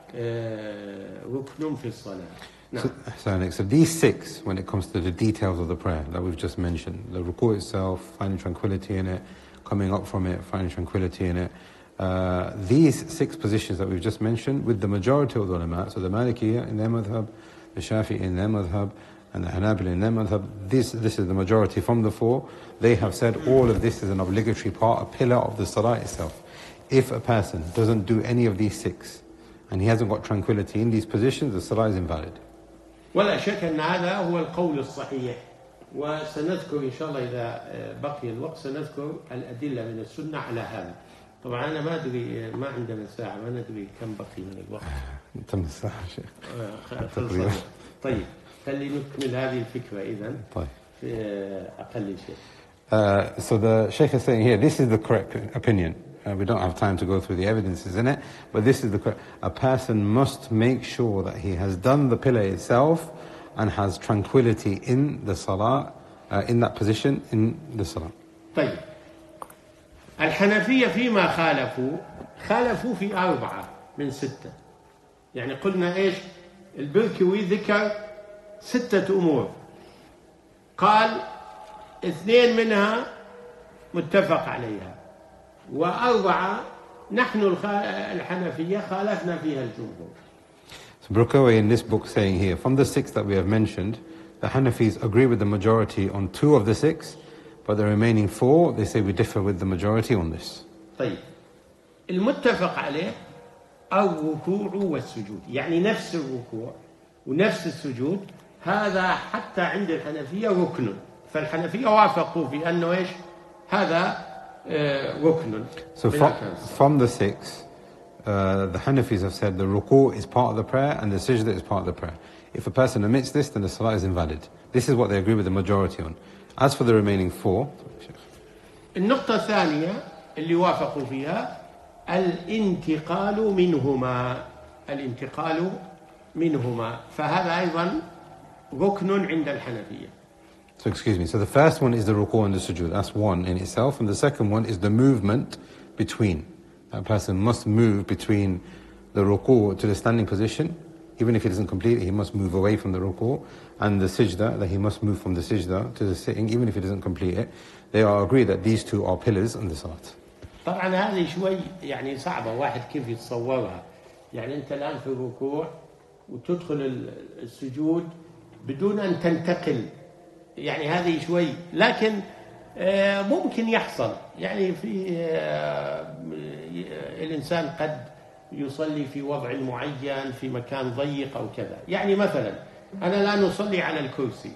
Speaker 2: في الصلاة.
Speaker 1: So, so, so these six, when it comes to the details of the prayer that we've just mentioned, the ruku' itself, finding tranquility in it, coming up from it, finding tranquility in it, uh, these six positions that we've just mentioned, with the majority of the ulama, so the Malikiyya in their madhab, the Shafi'i in their madhab, and the Hanabila in their madhab, this, this is the majority from the four. They have said all of this is an obligatory part, a pillar of the salah itself. If a person doesn't do any of these six, and he hasn't got tranquility in these positions, the salah is invalid.
Speaker 2: ولا شك أن هذا هو القول الصحيح، وسنذكر إن شاء الله إذا بقي الوقت سنذكر الأدلة من السنة على هذا. طبعا أنا ما أدري، ما عندنا ساعة، ما ندري كم بقي من الوقت.
Speaker 1: تم الساعة شيخ.
Speaker 2: تقريبا. طيب خلي نكمل هذه الفكرة إذن.
Speaker 1: طيب.
Speaker 2: في أقل شيء.
Speaker 1: Uh, so the Sheikh is saying here, this is the correct opinion. Uh, we don't have time to go through the evidences in it, but this is the correct. A person must make sure that he has done the pillar itself and has tranquility in the salah, uh, in that position in the salah.
Speaker 2: طيب. الحنفية فيما خالفوا خالفوا في أربعة من ستة. يعني قلنا إيش؟ البركوي ذكر ستة أمور. قال اثنين منها متفق عليها، وأربعة نحن الحنفية خالفنا فيها الجمهور.
Speaker 1: So Brukawi in this book saying here, from the six that we have mentioned, the Hanafis agree with the majority on two of the six, but the remaining four, they say we differ with the majority on this.
Speaker 2: طيب المتفق عليه الركوع والسجود، يعني نفس الركوع ونفس السجود، هذا حتى عند الحنفية ركن، فالحنفية وافقوا في أنه إيش؟ هذا ركن.
Speaker 1: So from, from the six, uh, the Hanafis have said the ruku' is part of the prayer and the sajda is part of the prayer. If a person omits this, then the salah is invalid. This is what they agree with the majority on. As for the remaining four,
Speaker 2: النقطة الثانية اللي وافقوا فيها الانتقال منهما، الانتقال منهما، فهذا أيضا ركن عند الحنفية.
Speaker 1: So excuse me, so the first one is the ruku' and the sujood, that's one in itself, and the second one is the movement between. That person must move between the ruku' to the standing position, even if he doesn't complete it, he must move away from the ruku', and the sajda, that he must move from the sajda to the sitting, even if he doesn't complete it. They all agree that these two are pillars in the salat.
Speaker 2: طبعا هذه شوي يعني صعبة واحد كيف يتصورها، يعني أنت الآن في الركوع وتدخل السجود بدون أن تنتقل، يعني هذه شوي، لكن ممكن يحصل، يعني في الإنسان قد يصلي في وضع معين في مكان ضيق أو كذا. يعني مثلا أنا الآن أصلي على الكرسي،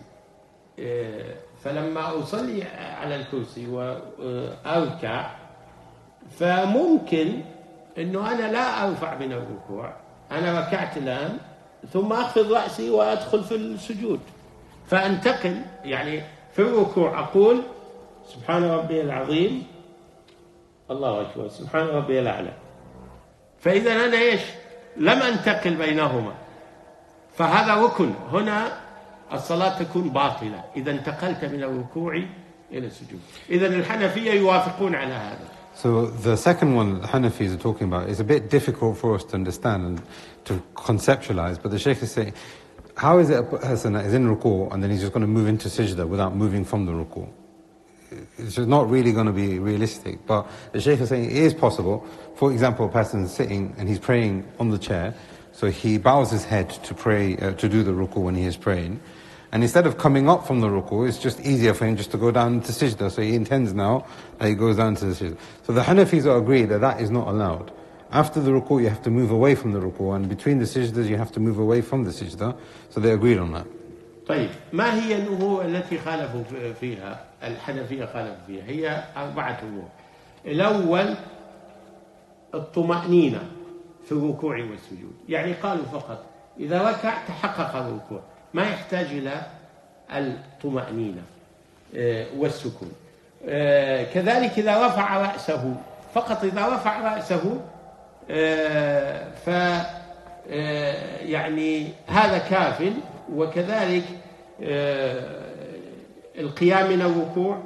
Speaker 2: فلما أصلي على الكرسي وأركع فممكن أنه أنا لا أرفع من الركوع، أنا ركعت الآن ثم أخفض رأسي وأدخل في السجود، فأنتقل. يعني في الركوع أقول سبحان ربي العظيم الله أكبر سبحان ربي الأعلى، فإذا أنا إيش؟ لم أنتقل بينهما، فهذا ركن. هنا الصلاة تكون باطلة إذا انتقلت من الركوع إلى السجود. إذا الحنفية يوافقون على هذا.
Speaker 1: So the second one the Hanafis are talking about is a bit difficult for us to understand and to conceptualize, but the Shaykh is saying, how is it a person that is in ruku' and then he's just going to move into sajda without moving from the ruku'? It's just not really going to be realistic. But the Shaykh is saying it is possible. For example, a person is sitting and he's praying on the chair, so he bows his head to pray, uh, to do the ruku' when he is praying. And instead of coming up from the ruku', it's just easier for him just to go down to sajda. So he intends now that he goes down to the sajda. So the Hanafis will agree that that is not allowed. After the ruku' you have to move away from the ruku', and between the sajdas you have to move away from the sajda. So they agreed on that.
Speaker 2: طيب ما هي الأمور التي خالفوا فيها الحنفية؟ خالفوا فيها هي أربعة أمور. الأول الطمأنينة في الركوع والسجود، يعني قالوا فقط إذا ركع تحقق الركوع، ما يحتاج إلى الطمأنينة والسكون. كذلك إذا رفع رأسه، فقط إذا رفع رأسه ف يعني هذا كاف. وكذلك القيام من الركوع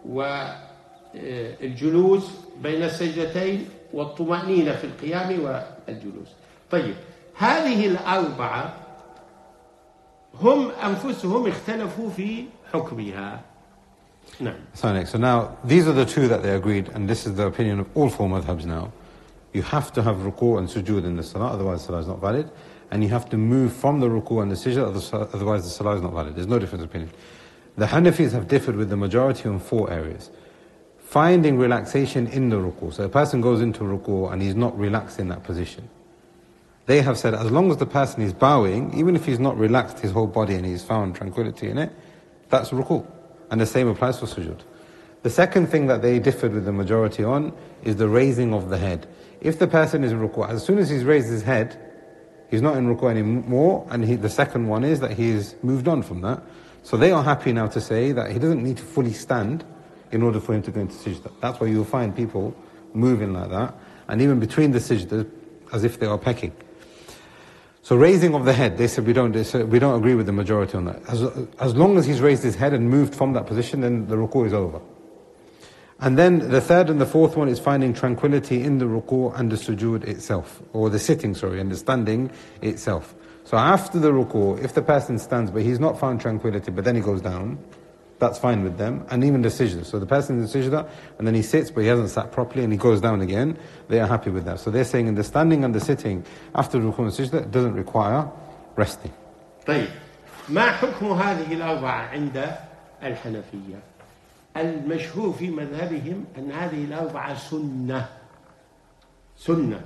Speaker 2: والجلوس بين السجدتين والطمأنينة في القيام والجلوس. طيب هذه الأربعة هم أنفسهم اختلفوا في حكمها. نعم.
Speaker 1: So next, so now these are the two that they agreed, and this is the opinion of all four madhabs now. You have to have ruku' and sujood in the salah, otherwise the salah is not valid. And you have to move from the ruku' and the sajda, otherwise the salah is not valid. There's no difference of opinion. The Hanafis have differed with the majority on four areas. Finding relaxation in the ruku'. So a person goes into ruku' and he's not relaxed in that position. They have said as long as the person is bowing, even if he's not relaxed his whole body and he's found tranquility in it, that's ruku'. And the same applies for sujood. The second thing that they differed with the majority on is the raising of the head. If the person is in ruku', as soon as he's raised his head, he's not in ruku' anymore, and he, the second one is that he's moved on from that. So they are happy now to say that he doesn't need to fully stand in order for him to go into sajda. That's why you'll find people moving like that, and even between the sajdas, as if they are pecking. So raising of the head, they said we don't, they said, we don't agree with the majority on that. As, as long as he's raised his head and moved from that position, then the ruku' is over. And then the third and the fourth one is finding tranquility in the ruku' and the sujood itself, or the sitting, sorry, and the standing itself. So after the ruku', if the person stands but he's not found tranquility, but then he goes down, that's fine with them. And even the sajda. So the person in the sajda, and then he sits but he hasn't sat properly and he goes down again, they are happy with that. So they're saying in the standing and the sitting after the ruku' and sajda, it doesn't require resting.
Speaker 2: طيب ما حكم هذه الأربعة عند الحنفية؟ المشهور في مذهبهم أن هذه الأربعة سنة سنة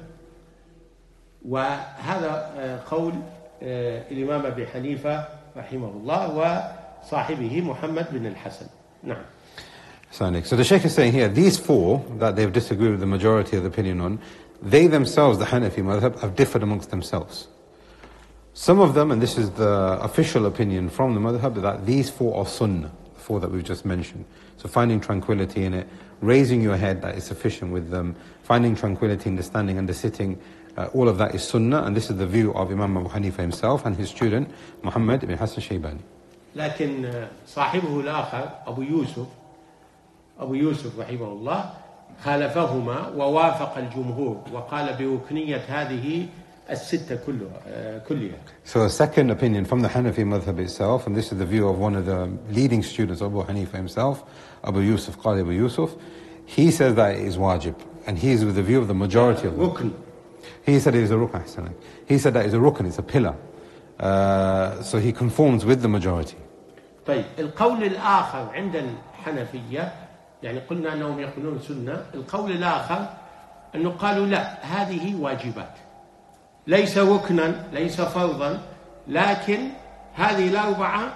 Speaker 2: وهذا قول الإمام أبي حنيفة رحمه الله وصاحبه محمد بن الحسن. نعم.
Speaker 1: So the Shaykh is saying here, these four that they've disagreed with the majority of the opinion on, they themselves, the Hanafi madhab, have differed amongst themselves. Some of them, and this is the official opinion from the madhab, that these four are sunnah, the four that we've just mentioned. So finding tranquility in it, raising your head, that is sufficient with them, finding tranquility in the standing and the sitting, uh, all of that is sunnah, and this is the view of Imam Abu Hanifa himself and his student Muhammad ibn Hassan Shaybani.
Speaker 2: لكن صاحبه الآخر أبو يوسف أبو يوسف رحمه الله خالفهما ووافق الجمهور وقال بركنية هذه الستة كلها كلها.
Speaker 1: So a second opinion from the Hanafi madhab itself, and this is the view of one of the leading students of Abu Hanifa himself, Abu Yusuf, Qali Abu Yusuf, he says that it is wajib, and he is with the view of the majority of them.
Speaker 2: Rukn.
Speaker 1: He said it is a rukn. He said that is a rukn, it's a pillar. Uh, so he conforms with the majority.
Speaker 2: طيب القول الآخر عند الحنفية يعني قلنا أنهم يقولون سنة، القول الآخر أنه قالوا لا هذه واجبات ليس ركنا ليس فرضا لكن هذه الأربعة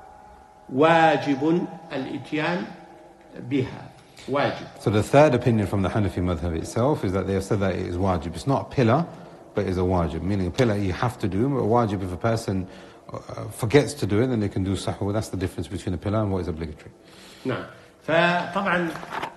Speaker 2: واجب الإتيان بها واجب.
Speaker 1: So the third opinion from the Hanafi madhab itself is that they have said that it is wajib. It's not a pillar, but it is a wajib, meaning a pillar you have to do, but a wajib if a person uh, forgets to do it, then they can do sahwa. That's the difference between a pillar and what is obligatory.
Speaker 2: نعم. فطبعا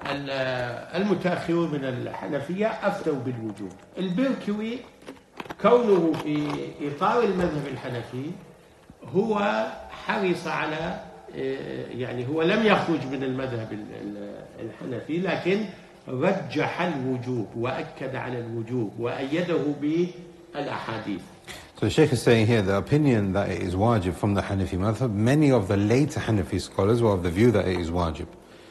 Speaker 2: المتأخرون من الحنفية أفتوا بالوجوب. البركوي كونه في إطار المذهب الحنفي هو حرص على يعني هو لم يخرج من المذهب الحنفي لكن رجح الوجوب وأكد على الوجوب وأيده بالأحاديث.
Speaker 1: So the Shaykh is saying here the opinion that it is wajib from the Hanafi madhab, many of the later Hanafi scholars were of the view that it is wajib.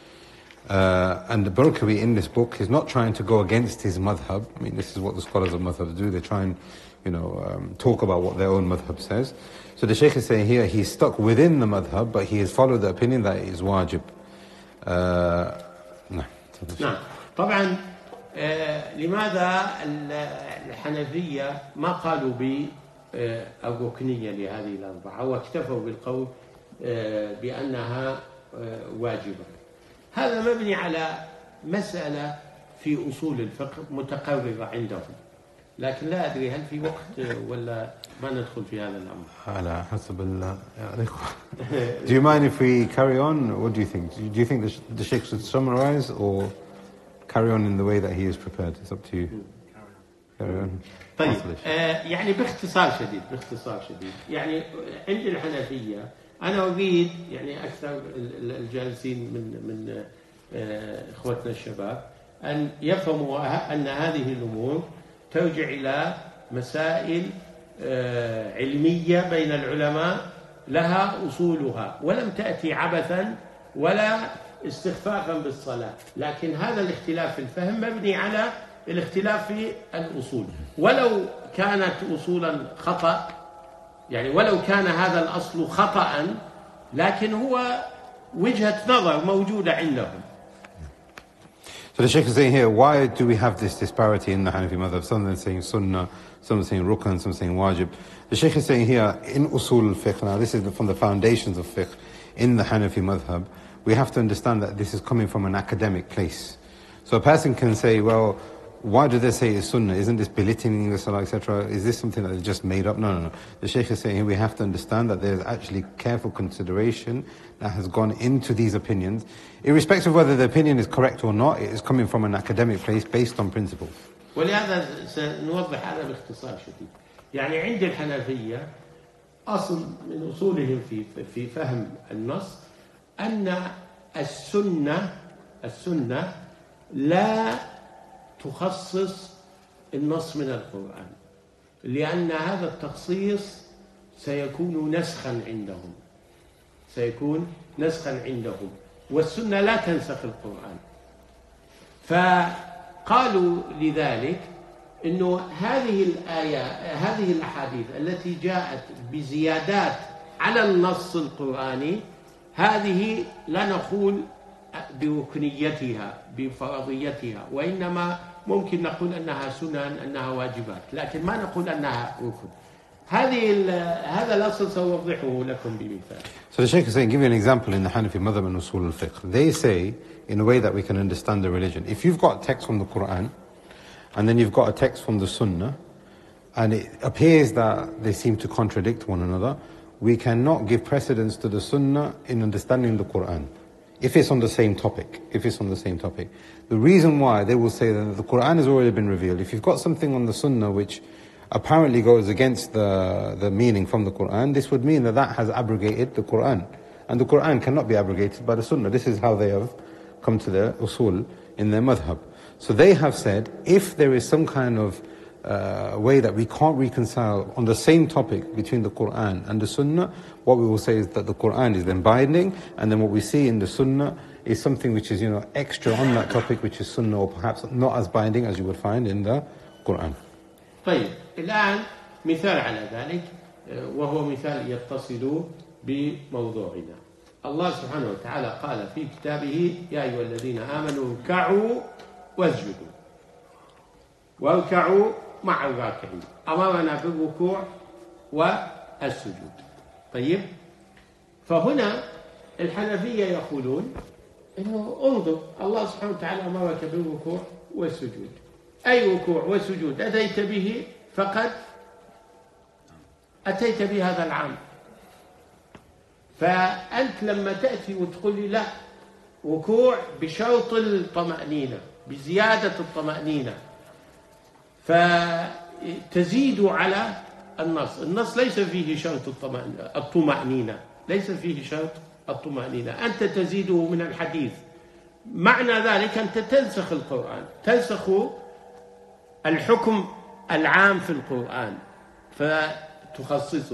Speaker 1: Uh, and the Barkawi in this book is not trying to go against his madhab. I mean, this is what the scholars of madhab do. They try and, you know, um, talk about what their own madhab says. So the Shaykh is saying here, he's stuck within the madhab, but he has followed the opinion that it is wajib. Uh, no.
Speaker 2: نعم. طبعا لماذا الحنفية ما قالوا بالركنية لهذه الأربعة واكتفوا بالقول بأنها واجبة؟ هذا مبني على مسألة في أصول الفقه متقررة عندهم، لكن لا أدري هل في وقت ولا ما ندخل في هذا الأمر.
Speaker 1: على حسب الإخوة. Do you mind if we carry on? What do you think? Do you think the, the Sheikh should summarize or carry on in the way that he is prepared? It's up to you. Carry on.
Speaker 2: طيب يعني باختصار شديد باختصار شديد يعني عند الحنفية أنا أريد يعني أكثر الجالسين من من إخوتنا الشباب أن يفهموا أن هذه الأمور ترجع إلى مسائل علمية بين العلماء لها أصولها ولم تأتي عبثا ولا استخفافا بالصلاة، لكن هذا الاختلاف في الفهم مبني على الاختلاف في الأصول، ولو كانت أصولا خطأ يعني ولو كان هذا الأصل خطأ لكن هو وجهة نظر موجودة عندهم.
Speaker 1: So the Shaykh is saying here, why do we have this disparity in the Hanafi madhab? Some are saying sunnah, some are saying rukn, some are saying wajib. The Shaykh is saying here, in usul al-fiqh, now this is from the foundations of fiqh, in the Hanafi madhab, we have to understand that this is coming from an academic place. So a person can say, well, why do they say it's sunnah? Isn't this belittling the salah, et cetera? Is this something that they just made up? No, no, no. The Shaykh is saying here we have to understand that there's actually careful consideration that has gone into these opinions. Irrespective of whether the opinion is correct or not, it is coming from an academic place based on principles.
Speaker 2: ولهذا سنوضح هذا باختصار شديد. يعني عند الحنفية أصل من أصولهم في في فهم النص أن السنة السنة لا تخصص النص من القرآن، لأن هذا التخصيص سيكون نسخا عندهم سيكون نسخا عندهم والسنة لا تنسخ القرآن. فقالوا لذلك إنه هذه الآية هذه الأحاديث التي جاءت بزيادات على النص القرآني هذه لا نقول بركنيتها بفرضيتها، وإنما ممكن نقول أنها سنن أنها واجبات، لكن ما نقول أنها ركن. هذه هذا الأصل سأوضحه لكم بمثال.
Speaker 1: So the Shaykh is saying, give you an example in the Hanafi Madhab and Usul al-Fiqh. They say, in a way that we can understand the religion, if you've got a text from the Quran, and then you've got a text from the Sunnah, and it appears that they seem to contradict one another, we cannot give precedence to the Sunnah in understanding the Quran. If it's on the same topic, if it's on the same topic. The reason why they will say that the Quran has already been revealed. If you've got something on the Sunnah which apparently goes against the, the meaning from the Quran, this would mean that that has abrogated the Quran. And the Quran cannot be abrogated by the Sunnah. This is how they have come to their usul in their madhab. So they have said, if there is some kind of uh, way that we can't reconcile on the same topic between the Quran and the Sunnah, what we will say is that the Quran is then binding, and then what we see in the Sunnah is something which is, you know, extra on that topic, which is Sunnah, or perhaps not as binding as you would find in the Quran.
Speaker 2: طيب الآن مثال على ذلك وهو مثال يتصل بموضوعنا. الله سبحانه وتعالى قال في كتابه يا أيها الذين آمنوا اركعوا واسجدوا واركعوا مع الراكعين، أمرنا بالركوع والسجود. طيب فهنا الحنفية يقولون إنه انظر الله سبحانه وتعالى أمرك بالركوع والسجود، أي ركوع وسجود أتيت به فقد أتيت بهذا العام. فأنت لما تأتي وتقول لي لا ركوع بشرط الطمأنينة بزيادة الطمأنينة فتزيد على النص، النص ليس فيه شرط الطمأنينة ليس فيه شرط الطمأنينة، أنت تزيده من الحديث، معنى ذلك أنت تنسخ القرآن، تنسخ الحكم العام في القرآن فتخصصه.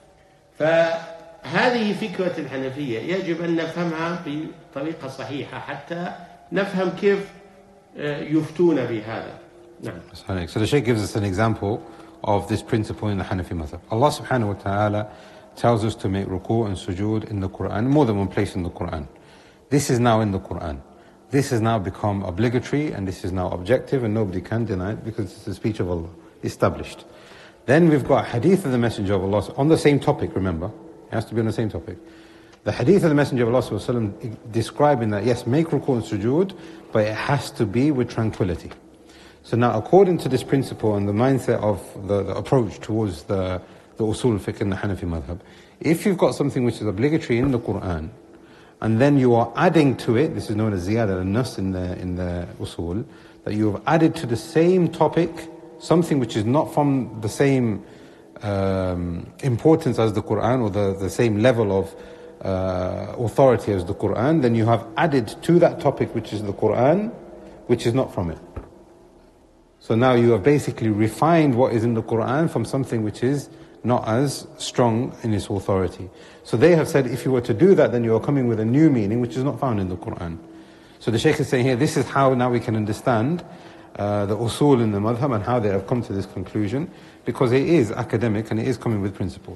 Speaker 2: فهذه فكرة الحنفية يجب أن نفهمها بطريقة صحيحة حتى نفهم كيف يفتون بهذا. نعم.
Speaker 1: So the Shaykh gives us an example of this principle in the Hanafi Madhab. Allah subhanahu wa ta'ala tells us to make ruku' and sujood in the Quran, more than one place in the Quran. This is now in the Quran. This has now become obligatory, and this is now objective, and nobody can deny it because it's the speech of Allah, established. Then we've got a hadith of the Messenger of Allah on the same topic, remember, it has to be on the same topic. The hadith of the Messenger of Allah describing that, yes, make ruku' and sujood, but it has to be with tranquility. So now, according to this principle and the mindset of the, the approach towards the, the usul fiqh in the Hanafi madhab, if you've got something which is obligatory in the Quran, and then you are adding to it, this is known as ziyada al-nas in the, in the usul, that you have added to the same topic, something which is not from the same um, importance as the Quran, or the, the same level of uh, authority as the Quran, then you have added to that topic which is the Quran, which is not from it. So now you have basically refined what is in the Quran from something which is not as strong in its authority. So they have said if you were to do that, then you are coming with a new meaning which is not found in the Quran. So the Shaykh is saying here, this is how now we can understand uh, the usul in the madhab and how they have come to this conclusion, because it is academic and it is coming with principles.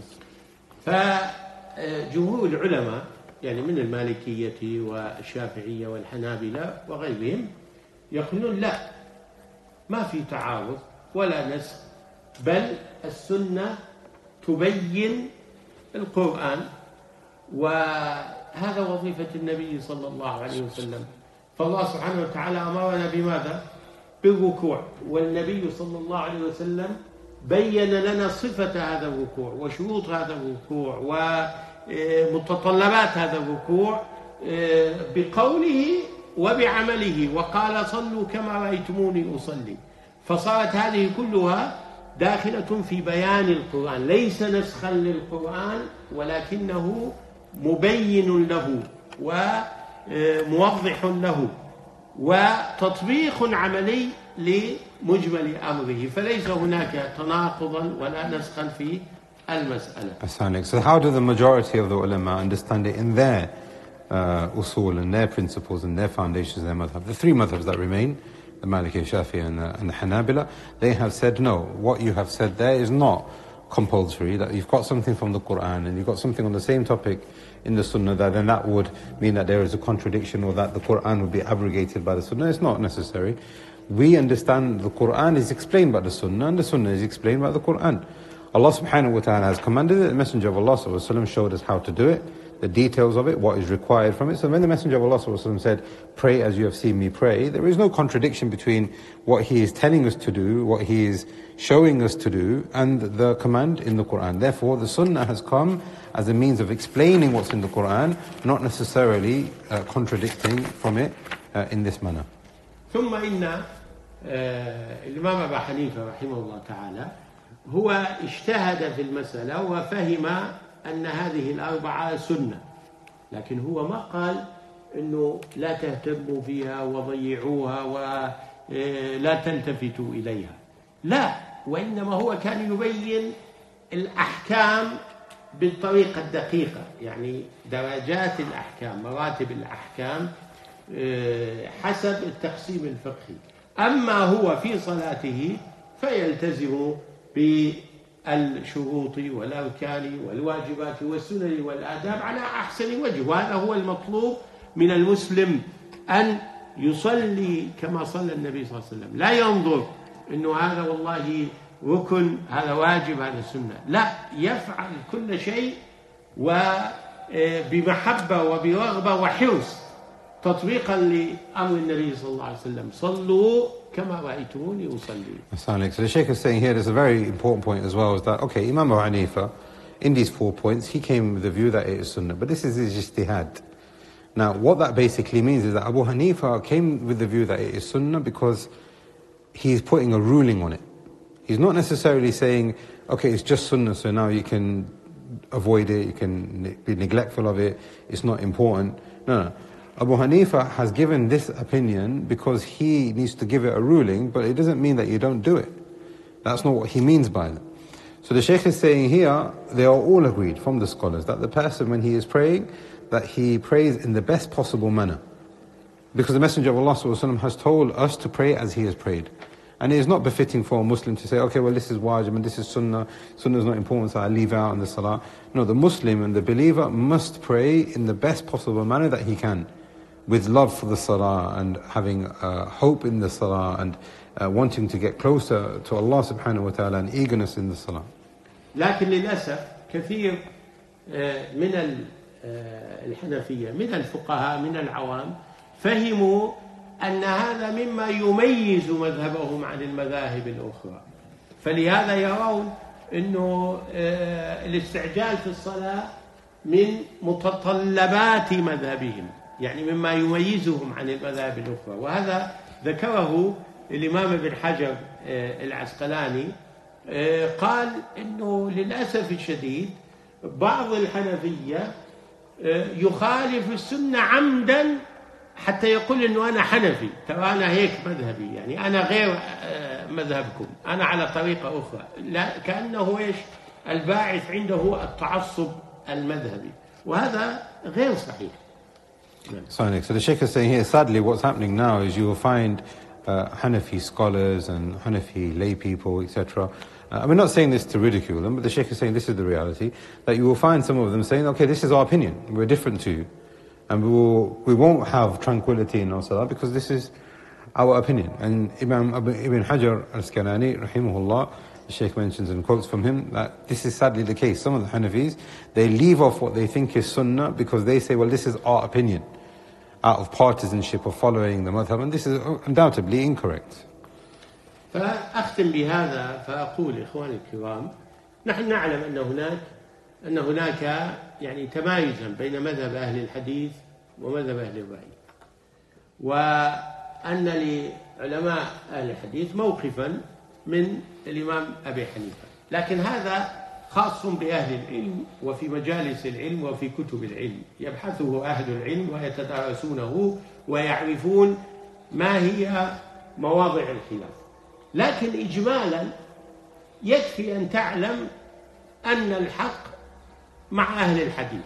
Speaker 2: فجمهور العلماء يعني من المالكية والشافعية والحنابلة وغيرهم يقولون لا، ما في تعارض ولا نسخ، بل السنة تبين القرآن، وهذا هذا وظيفة النبي صلى الله عليه وسلم. فالله سبحانه وتعالى أمرنا بماذا؟ بالركوع، والنبي صلى الله عليه وسلم بين لنا صفة هذا الركوع وشروط هذا الركوع ومتطلبات هذا الركوع بقوله وبعمله، وقال صلوا كما رأيتموني أصلي. فصارت هذه كلها داخلة في بيان القرآن، ليس نسخا للقرآن ولكنه مبين له وموضح له وتطبيق عملي لمجمل أمره، فليس هناك تناقضا ولا نسخا في المسألة.
Speaker 1: So how do the majority of the ulama understand it in their uh, usul and their principles and their foundations, their madhab? The three madhabs that remain, the Maliki, Shafi and the, and the Hanabila, they have said no, what you have said there is not compulsory, that you've got something from the Quran and you've got something on the same topic in the Sunnah, that then that would mean that there is a contradiction or that the Quran would be abrogated by the Sunnah. It's not necessary. We understand the Quran is explained by the Sunnah and the Sunnah is explained by the Quran. Allah subhanahu wa ta'ala has commanded it, the Messenger of Allah sallallahu alaihi wasallam showed us how to do it, the details of it, what is required from it. So when the Messenger of Allah sallallahu alaihi wasallam said, pray as you have seen me pray, there is no contradiction between what he is telling us to do, what he is showing us to do, and the command in the Quran. Therefore, the Sunnah has come as a means of explaining what's in the Quran, not necessarily uh, contradicting from it uh, in this manner.
Speaker 2: ثم إن الإمام أبا حنيفة رحمه الله تعالى هو اجتهد في المسألة وفهم أن هذه الأربعة سنة، لكن هو ما قال أنه لا تهتموا فيها وضيعوها ولا تلتفتوا إليها، لا، وإنما هو كان يبين الأحكام بالطريقة الدقيقة، يعني درجات الأحكام، مراتب الأحكام حسب التقسيم الفقهي. أما هو في صلاته فيلتزم بالشروط والأركان والواجبات والسنن والآداب على أحسن وجه، وهذا هو المطلوب من المسلم، أن يصلي كما صلى النبي صلى الله عليه وسلم، لا ينظر إنه هذا والله ركن، هذا واجب، هذا سنة، لا، يفعل كل شيء وبمحبة وبرغبة وحرص تطبيقا لأمر النبي صلى الله عليه وسلم، صلوا كما رأيتموني أصلي.
Speaker 1: So the Shaykh is saying here, there's a very important point as well, is that, okay, Imam Abu Hanifa, in these four points, he came with the view that it is sunnah, but this is his ijtihad. Now, what that basically means is that Abu Hanifa came with the view that it is sunnah because he's putting a ruling on it. He's not necessarily saying, okay, it's just sunnah, so now you can avoid it, you can be neglectful of it, it's not important. No, no. Abu Hanifa has given this opinion because he needs to give it a ruling, but it doesn't mean that you don't do it. That's not what he means by that. So the Shaykh is saying here, they are all agreed from the scholars that the person, when he is praying, that he prays in the best possible manner. Because the Messenger of Allah sallallahu alaihi wasallam has told us to pray as he has prayed. And it is not befitting for a Muslim to say, okay, well, this is wajib and this is sunnah, sunnah is not important, so I leave out in the salah. No, the Muslim and the believer must pray in the best possible manner that he can, with love for the salah and having uh, hope in the salah and uh, wanting to get closer to Allah subhanahu wa ta'ala and eagerness in the salah.
Speaker 2: لكن للأسف كثير من الحنفية من الفقهاء من العوام فهموا أن هذا مما يميز مذهبهم عن المذاهب الأخرى، فلهذا يرون أنه الاستعجال في الصلاة من متطلبات مذهبهم، يعني مما يميزهم عن المذاهب الأخرى. وهذا ذكره الإمام ابن حجر العسقلاني، قال إنه للأسف الشديد بعض الحنفية يخالف السنة عمدا حتى يقول إنه أنا حنفي، ترى أنا هيك مذهبي، يعني أنا غير مذهبكم، أنا على طريقة أخرى، لا، كأنه إيش الباعث عنده التعصب المذهبي، وهذا غير صحيح.
Speaker 1: So the Shaykh is saying here, sadly what's happening now is you will find uh, Hanafi scholars and Hanafi lay people, et cetera. Uh, we're not saying this to ridicule them, but the Shaykh is saying this is the reality, that you will find some of them saying, okay, this is our opinion, we're different to you, and we, will, we won't have tranquility in our salah because this is our opinion. And Imam Ibn Hajar al-Asqalani, rahimahullah, the Shaykh mentions and quotes from him, that this is sadly the case. Some of the Hanafis, they leave off what they think is sunnah because they say, well, this is our opinion, out of partisanship of following the madhab, and this is undoubtedly incorrect.
Speaker 2: فأختم بهذا فأقول إخواني الكرام، نحن نعلم أن هناك أن هناك يعني تمايزا بين مذهب أهل الحديث ومذهب أهل الرأي، وأن لعلماء أهل الحديث موقفا من الإمام أبي حنيفة، لكن هذا خاص بأهل العلم وفي مجالس العلم وفي كتب العلم، يبحثه أهل العلم ويتدارسونه ويعرفون ما هي مواضع الخلاف. لكن إجمالا يكفي أن تعلم أن الحق مع أهل الحديث،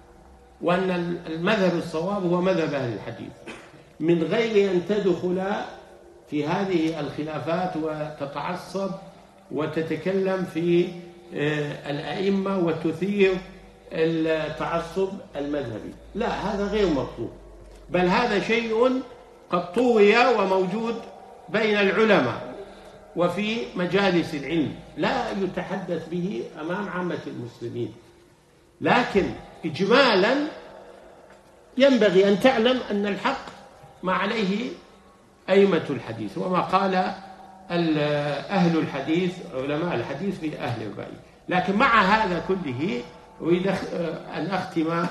Speaker 2: وأن المذهب الصواب هو مذهب أهل الحديث، من غير أن تدخل في هذه الخلافات وتتعصب وتتكلم في الأئمة وتثير التعصب المذهبي. لا، هذا غير مطلوب، بل هذا شيء قد طوي وموجود بين العلماء وفي مجالس العلم، لا يتحدث به أمام عامة المسلمين. لكن إجمالا ينبغي أن تعلم أن الحق ما عليه أئمة الحديث وما قال أهل الحديث علماء الحديث في أهل الرأي. لكن مع هذا كله أريد أن أختم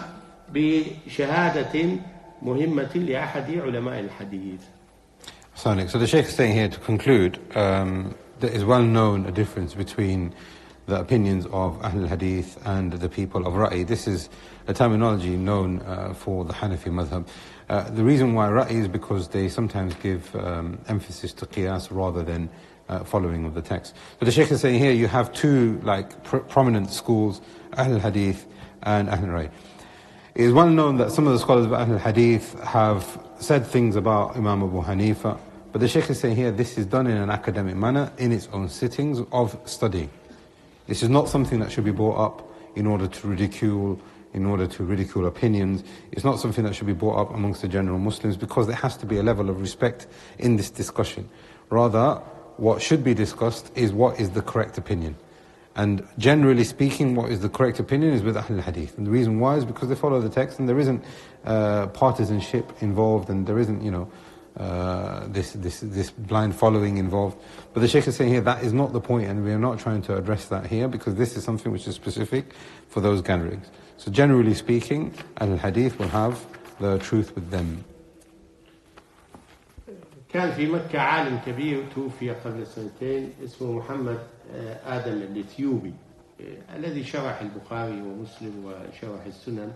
Speaker 2: بشهادة مهمة لأحد علماء الحديث.
Speaker 1: So the Shaykh is saying here to conclude, um, there is well known a difference between the opinions of Ahl al-Hadith and the people of Ra'i. This is a terminology known uh, for the Hanafi madhab. Uh, the reason why Ra'i is because they sometimes give um, emphasis to qiyas rather than uh, following of the text. So the Shaykh is saying here you have two like pr prominent schools, Ahl al-Hadith and Ahl al-Ra'i. It is well known that some of the scholars of Ahl al-Hadith have said things about Imam Abu Hanifa, but the Shaykh is saying here this is done in an academic manner in its own sittings of study. This is not something that should be brought up in order to ridicule, in order to ridicule opinions. It's not something that should be brought up amongst the general Muslims, because there has to be a level of respect in this discussion. Rather, what should be discussed is what is the correct opinion. And generally speaking, what is the correct opinion is with Ahl al-Hadith. And the reason why is because they follow the text and there isn't uh, partisanship involved, and there isn't, you know, uh, this, this, this blind following involved. But the Shaykh is saying here that is not the point, and we are not trying to address that here, because this is something which is specific for those gatherings. So generally speaking, Ahl al-Hadith will have the truth with them.
Speaker 2: كان في مكة عالم كبير توفي قبل سنتين اسمه محمد آدم الإثيوبي الذي شرح البخاري ومسلم وشرح السنن.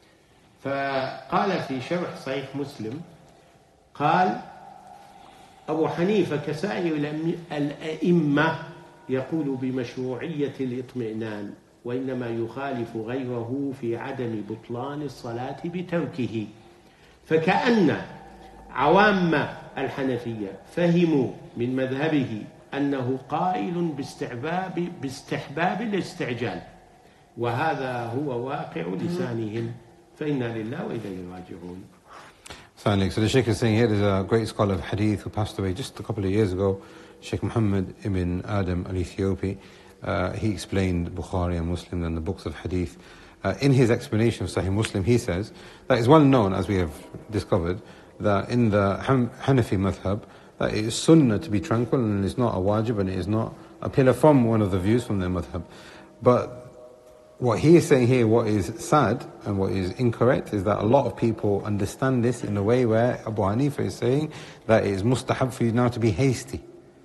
Speaker 2: فقال في شرح صحيح مسلم، قال أبو حنيفة كسائر الأئمة يقول بمشروعية الاطمئنان، وإنما يخالف غيره في عدم بطلان الصلاة بتركه. فكأن عوام الحنفية فهموا من مذهبه أنه قائل باستحباب باستحباب الاستعجال، وهذا هو واقع لسانهم، فإنا لله وإليه راجعون.
Speaker 1: So the Shaykh is saying here, there's a great scholar of Hadith who passed away just a couple of years ago, Shaykh Muhammad ibn Adam al-Ethiopi. Uh, he explained Bukhari and Muslim and the books of Hadith. Uh, in his explanation of Sahih Muslim, he says that it's well known, as we have discovered, that in the Hanafi madhab, that it is sunnah to be tranquil, and it's not a wajib, and it is not a pillar from one of the views from their madhab. But what he is saying here, what is sad and what is incorrect, is that a lot of people understand this in a way where Abu Hanifa is saying that it is mustahab for you now to be hasty.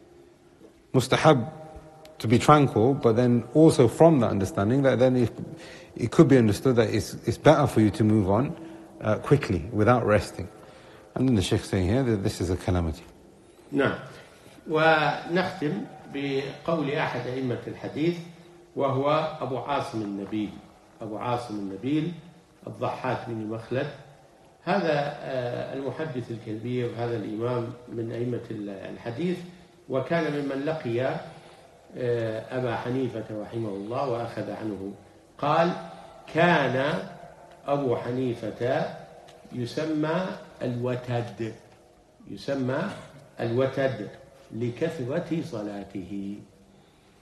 Speaker 1: Mustahab to be tranquil, but then also from that understanding that then it, it could be understood that it's, it's better for you to move on uh, quickly without resting. And then the Shaykh saying here that this is a calamity.
Speaker 2: نعم. ونختم بقول أحد أئمة الحديث وهو أبو عاصم النبيل أبو عاصم النبيل الضحاك بن مخلد. هذا المحدث الكبير، هذا الإمام من أئمة الحديث، وكان ممن لقي أبا حنيفة رحمه الله وأخذ عنه. قال: كان أبو حنيفة يسمى الوتد يسمى الوتد لكثرة صلاته.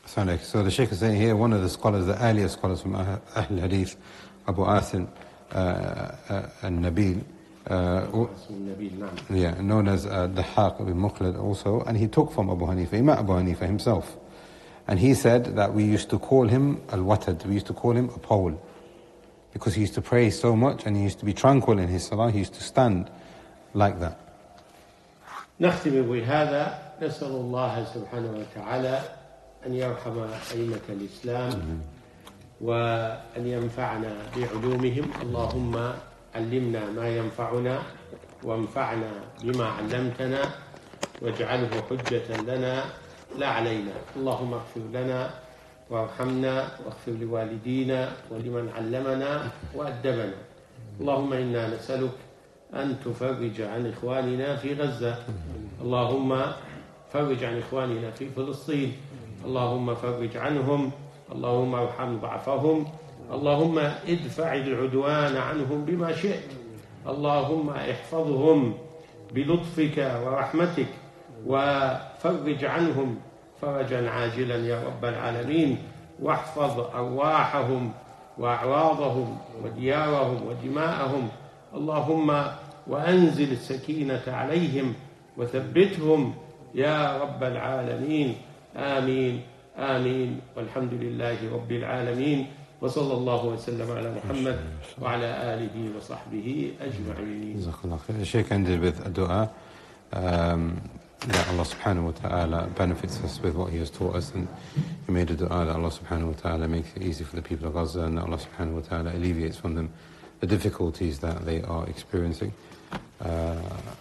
Speaker 1: So the Shaykh is saying here, one of the scholars, the earlier scholars from Ahl Hadith, Abu Asim uh, uh, al-Nabil, uh, yeah, known as uh, Dahaq ibn Mukhlad also, and he took from Abu Hanifa, he met Abu Hanifa himself. And he said that we used to call him al-Watad, we used to call him a pole, because he used to pray so much and he used to be tranquil in his salah, he used to stand like that.
Speaker 2: نختم بهذا. نسأل الله سبحانه وتعالى أن يرحم أئمة الإسلام وأن ينفعنا بعلومهم. اللهم علمنا ما ينفعنا وانفعنا بما علمتنا واجعله حجة لنا لا علينا. اللهم اغفر لنا وارحمنا واغفر لوالدينا ولمن علمنا وأدبنا. اللهم إنا نسألك أن تفرج عن إخواننا في غزة. اللهم فرج عن إخواننا في فلسطين. اللهم فرج عنهم. اللهم ارحم ضعفهم. اللهم ادفع العدوان عنهم بما شئت. اللهم احفظهم بلطفك ورحمتك وفرج عنهم فرجا عاجلا يا رب العالمين. واحفظ أرواحهم وأعراضهم وديارهم ودماءهم. اللهم وأنزل السكينة عليهم وثبتهم يا رب العالمين. آمين آمين والحمد لله رب العالمين. وصلى الله وسلم على محمد وعلى آله وصحبه أجمعين.
Speaker 1: Jazakallah khair. The Shaykh ended with a dua um, that Allah subhanahu wa ta'ala benefits us with what He has taught us, and He made a dua that Allah subhanahu wa ta'ala makes it easy for the people of Gaza, and that Allah subhanahu wa ta'ala alleviates from them the difficulties that they are experiencing. Uh,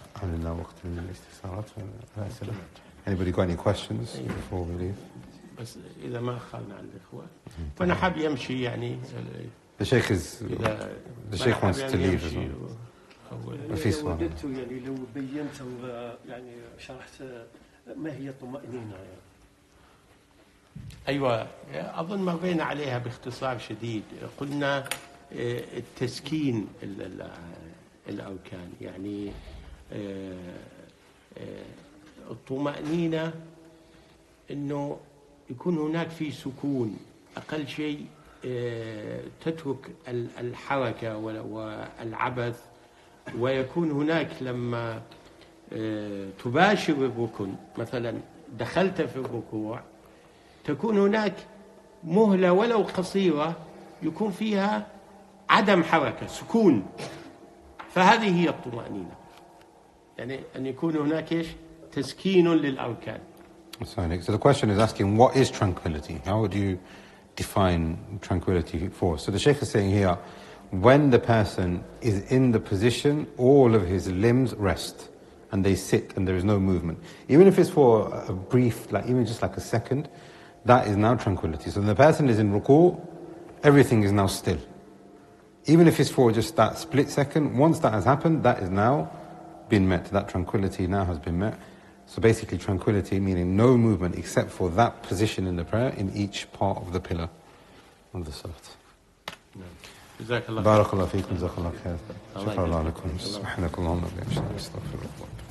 Speaker 1: Anybody got any questions before we leave?
Speaker 2: بس إذا ما أخرنا عن الإخوة فأنا حاب يمشي يعني.
Speaker 1: The Shaykh is the Shaykh wants to leave as well.
Speaker 3: في سؤال. وددت يعني لو بينت يعني شرحت ما هي الطمأنينة.
Speaker 2: أيوة أظن مرينا عليها باختصار شديد. قلنا التسكين الأركان يعني الطمأنينة إنه يكون هناك في سكون أقل شيء، تترك الحركة والعبث، ويكون هناك لما تباشر الركن مثلا دخلت في الركوع تكون هناك مهلة ولو قصيرة يكون فيها عدم حركة سكون، فهذه هي الطمأنينة، يعني أن يكون هناك إيش تسكين للأركان.
Speaker 1: So the question is asking, what is tranquility? How would you define tranquility for us? So the Shaykh is saying here, when the person is in the position, all of his limbs rest and they sit and there is no movement. Even if it's for a brief, like even just like a second, that is now tranquility. So when the person is in ruku', everything is now still. Even if it's for just that split second, once that has happened, that is now been met. That tranquility now has been met. So basically tranquility meaning no movement except for that position in the prayer in each part of the pillar of the salat.
Speaker 2: جزاك الله
Speaker 1: بارك الله فيكم جزاك الله خير شكرا لكم سبحانك اللهم وبحمدك استغفر الله.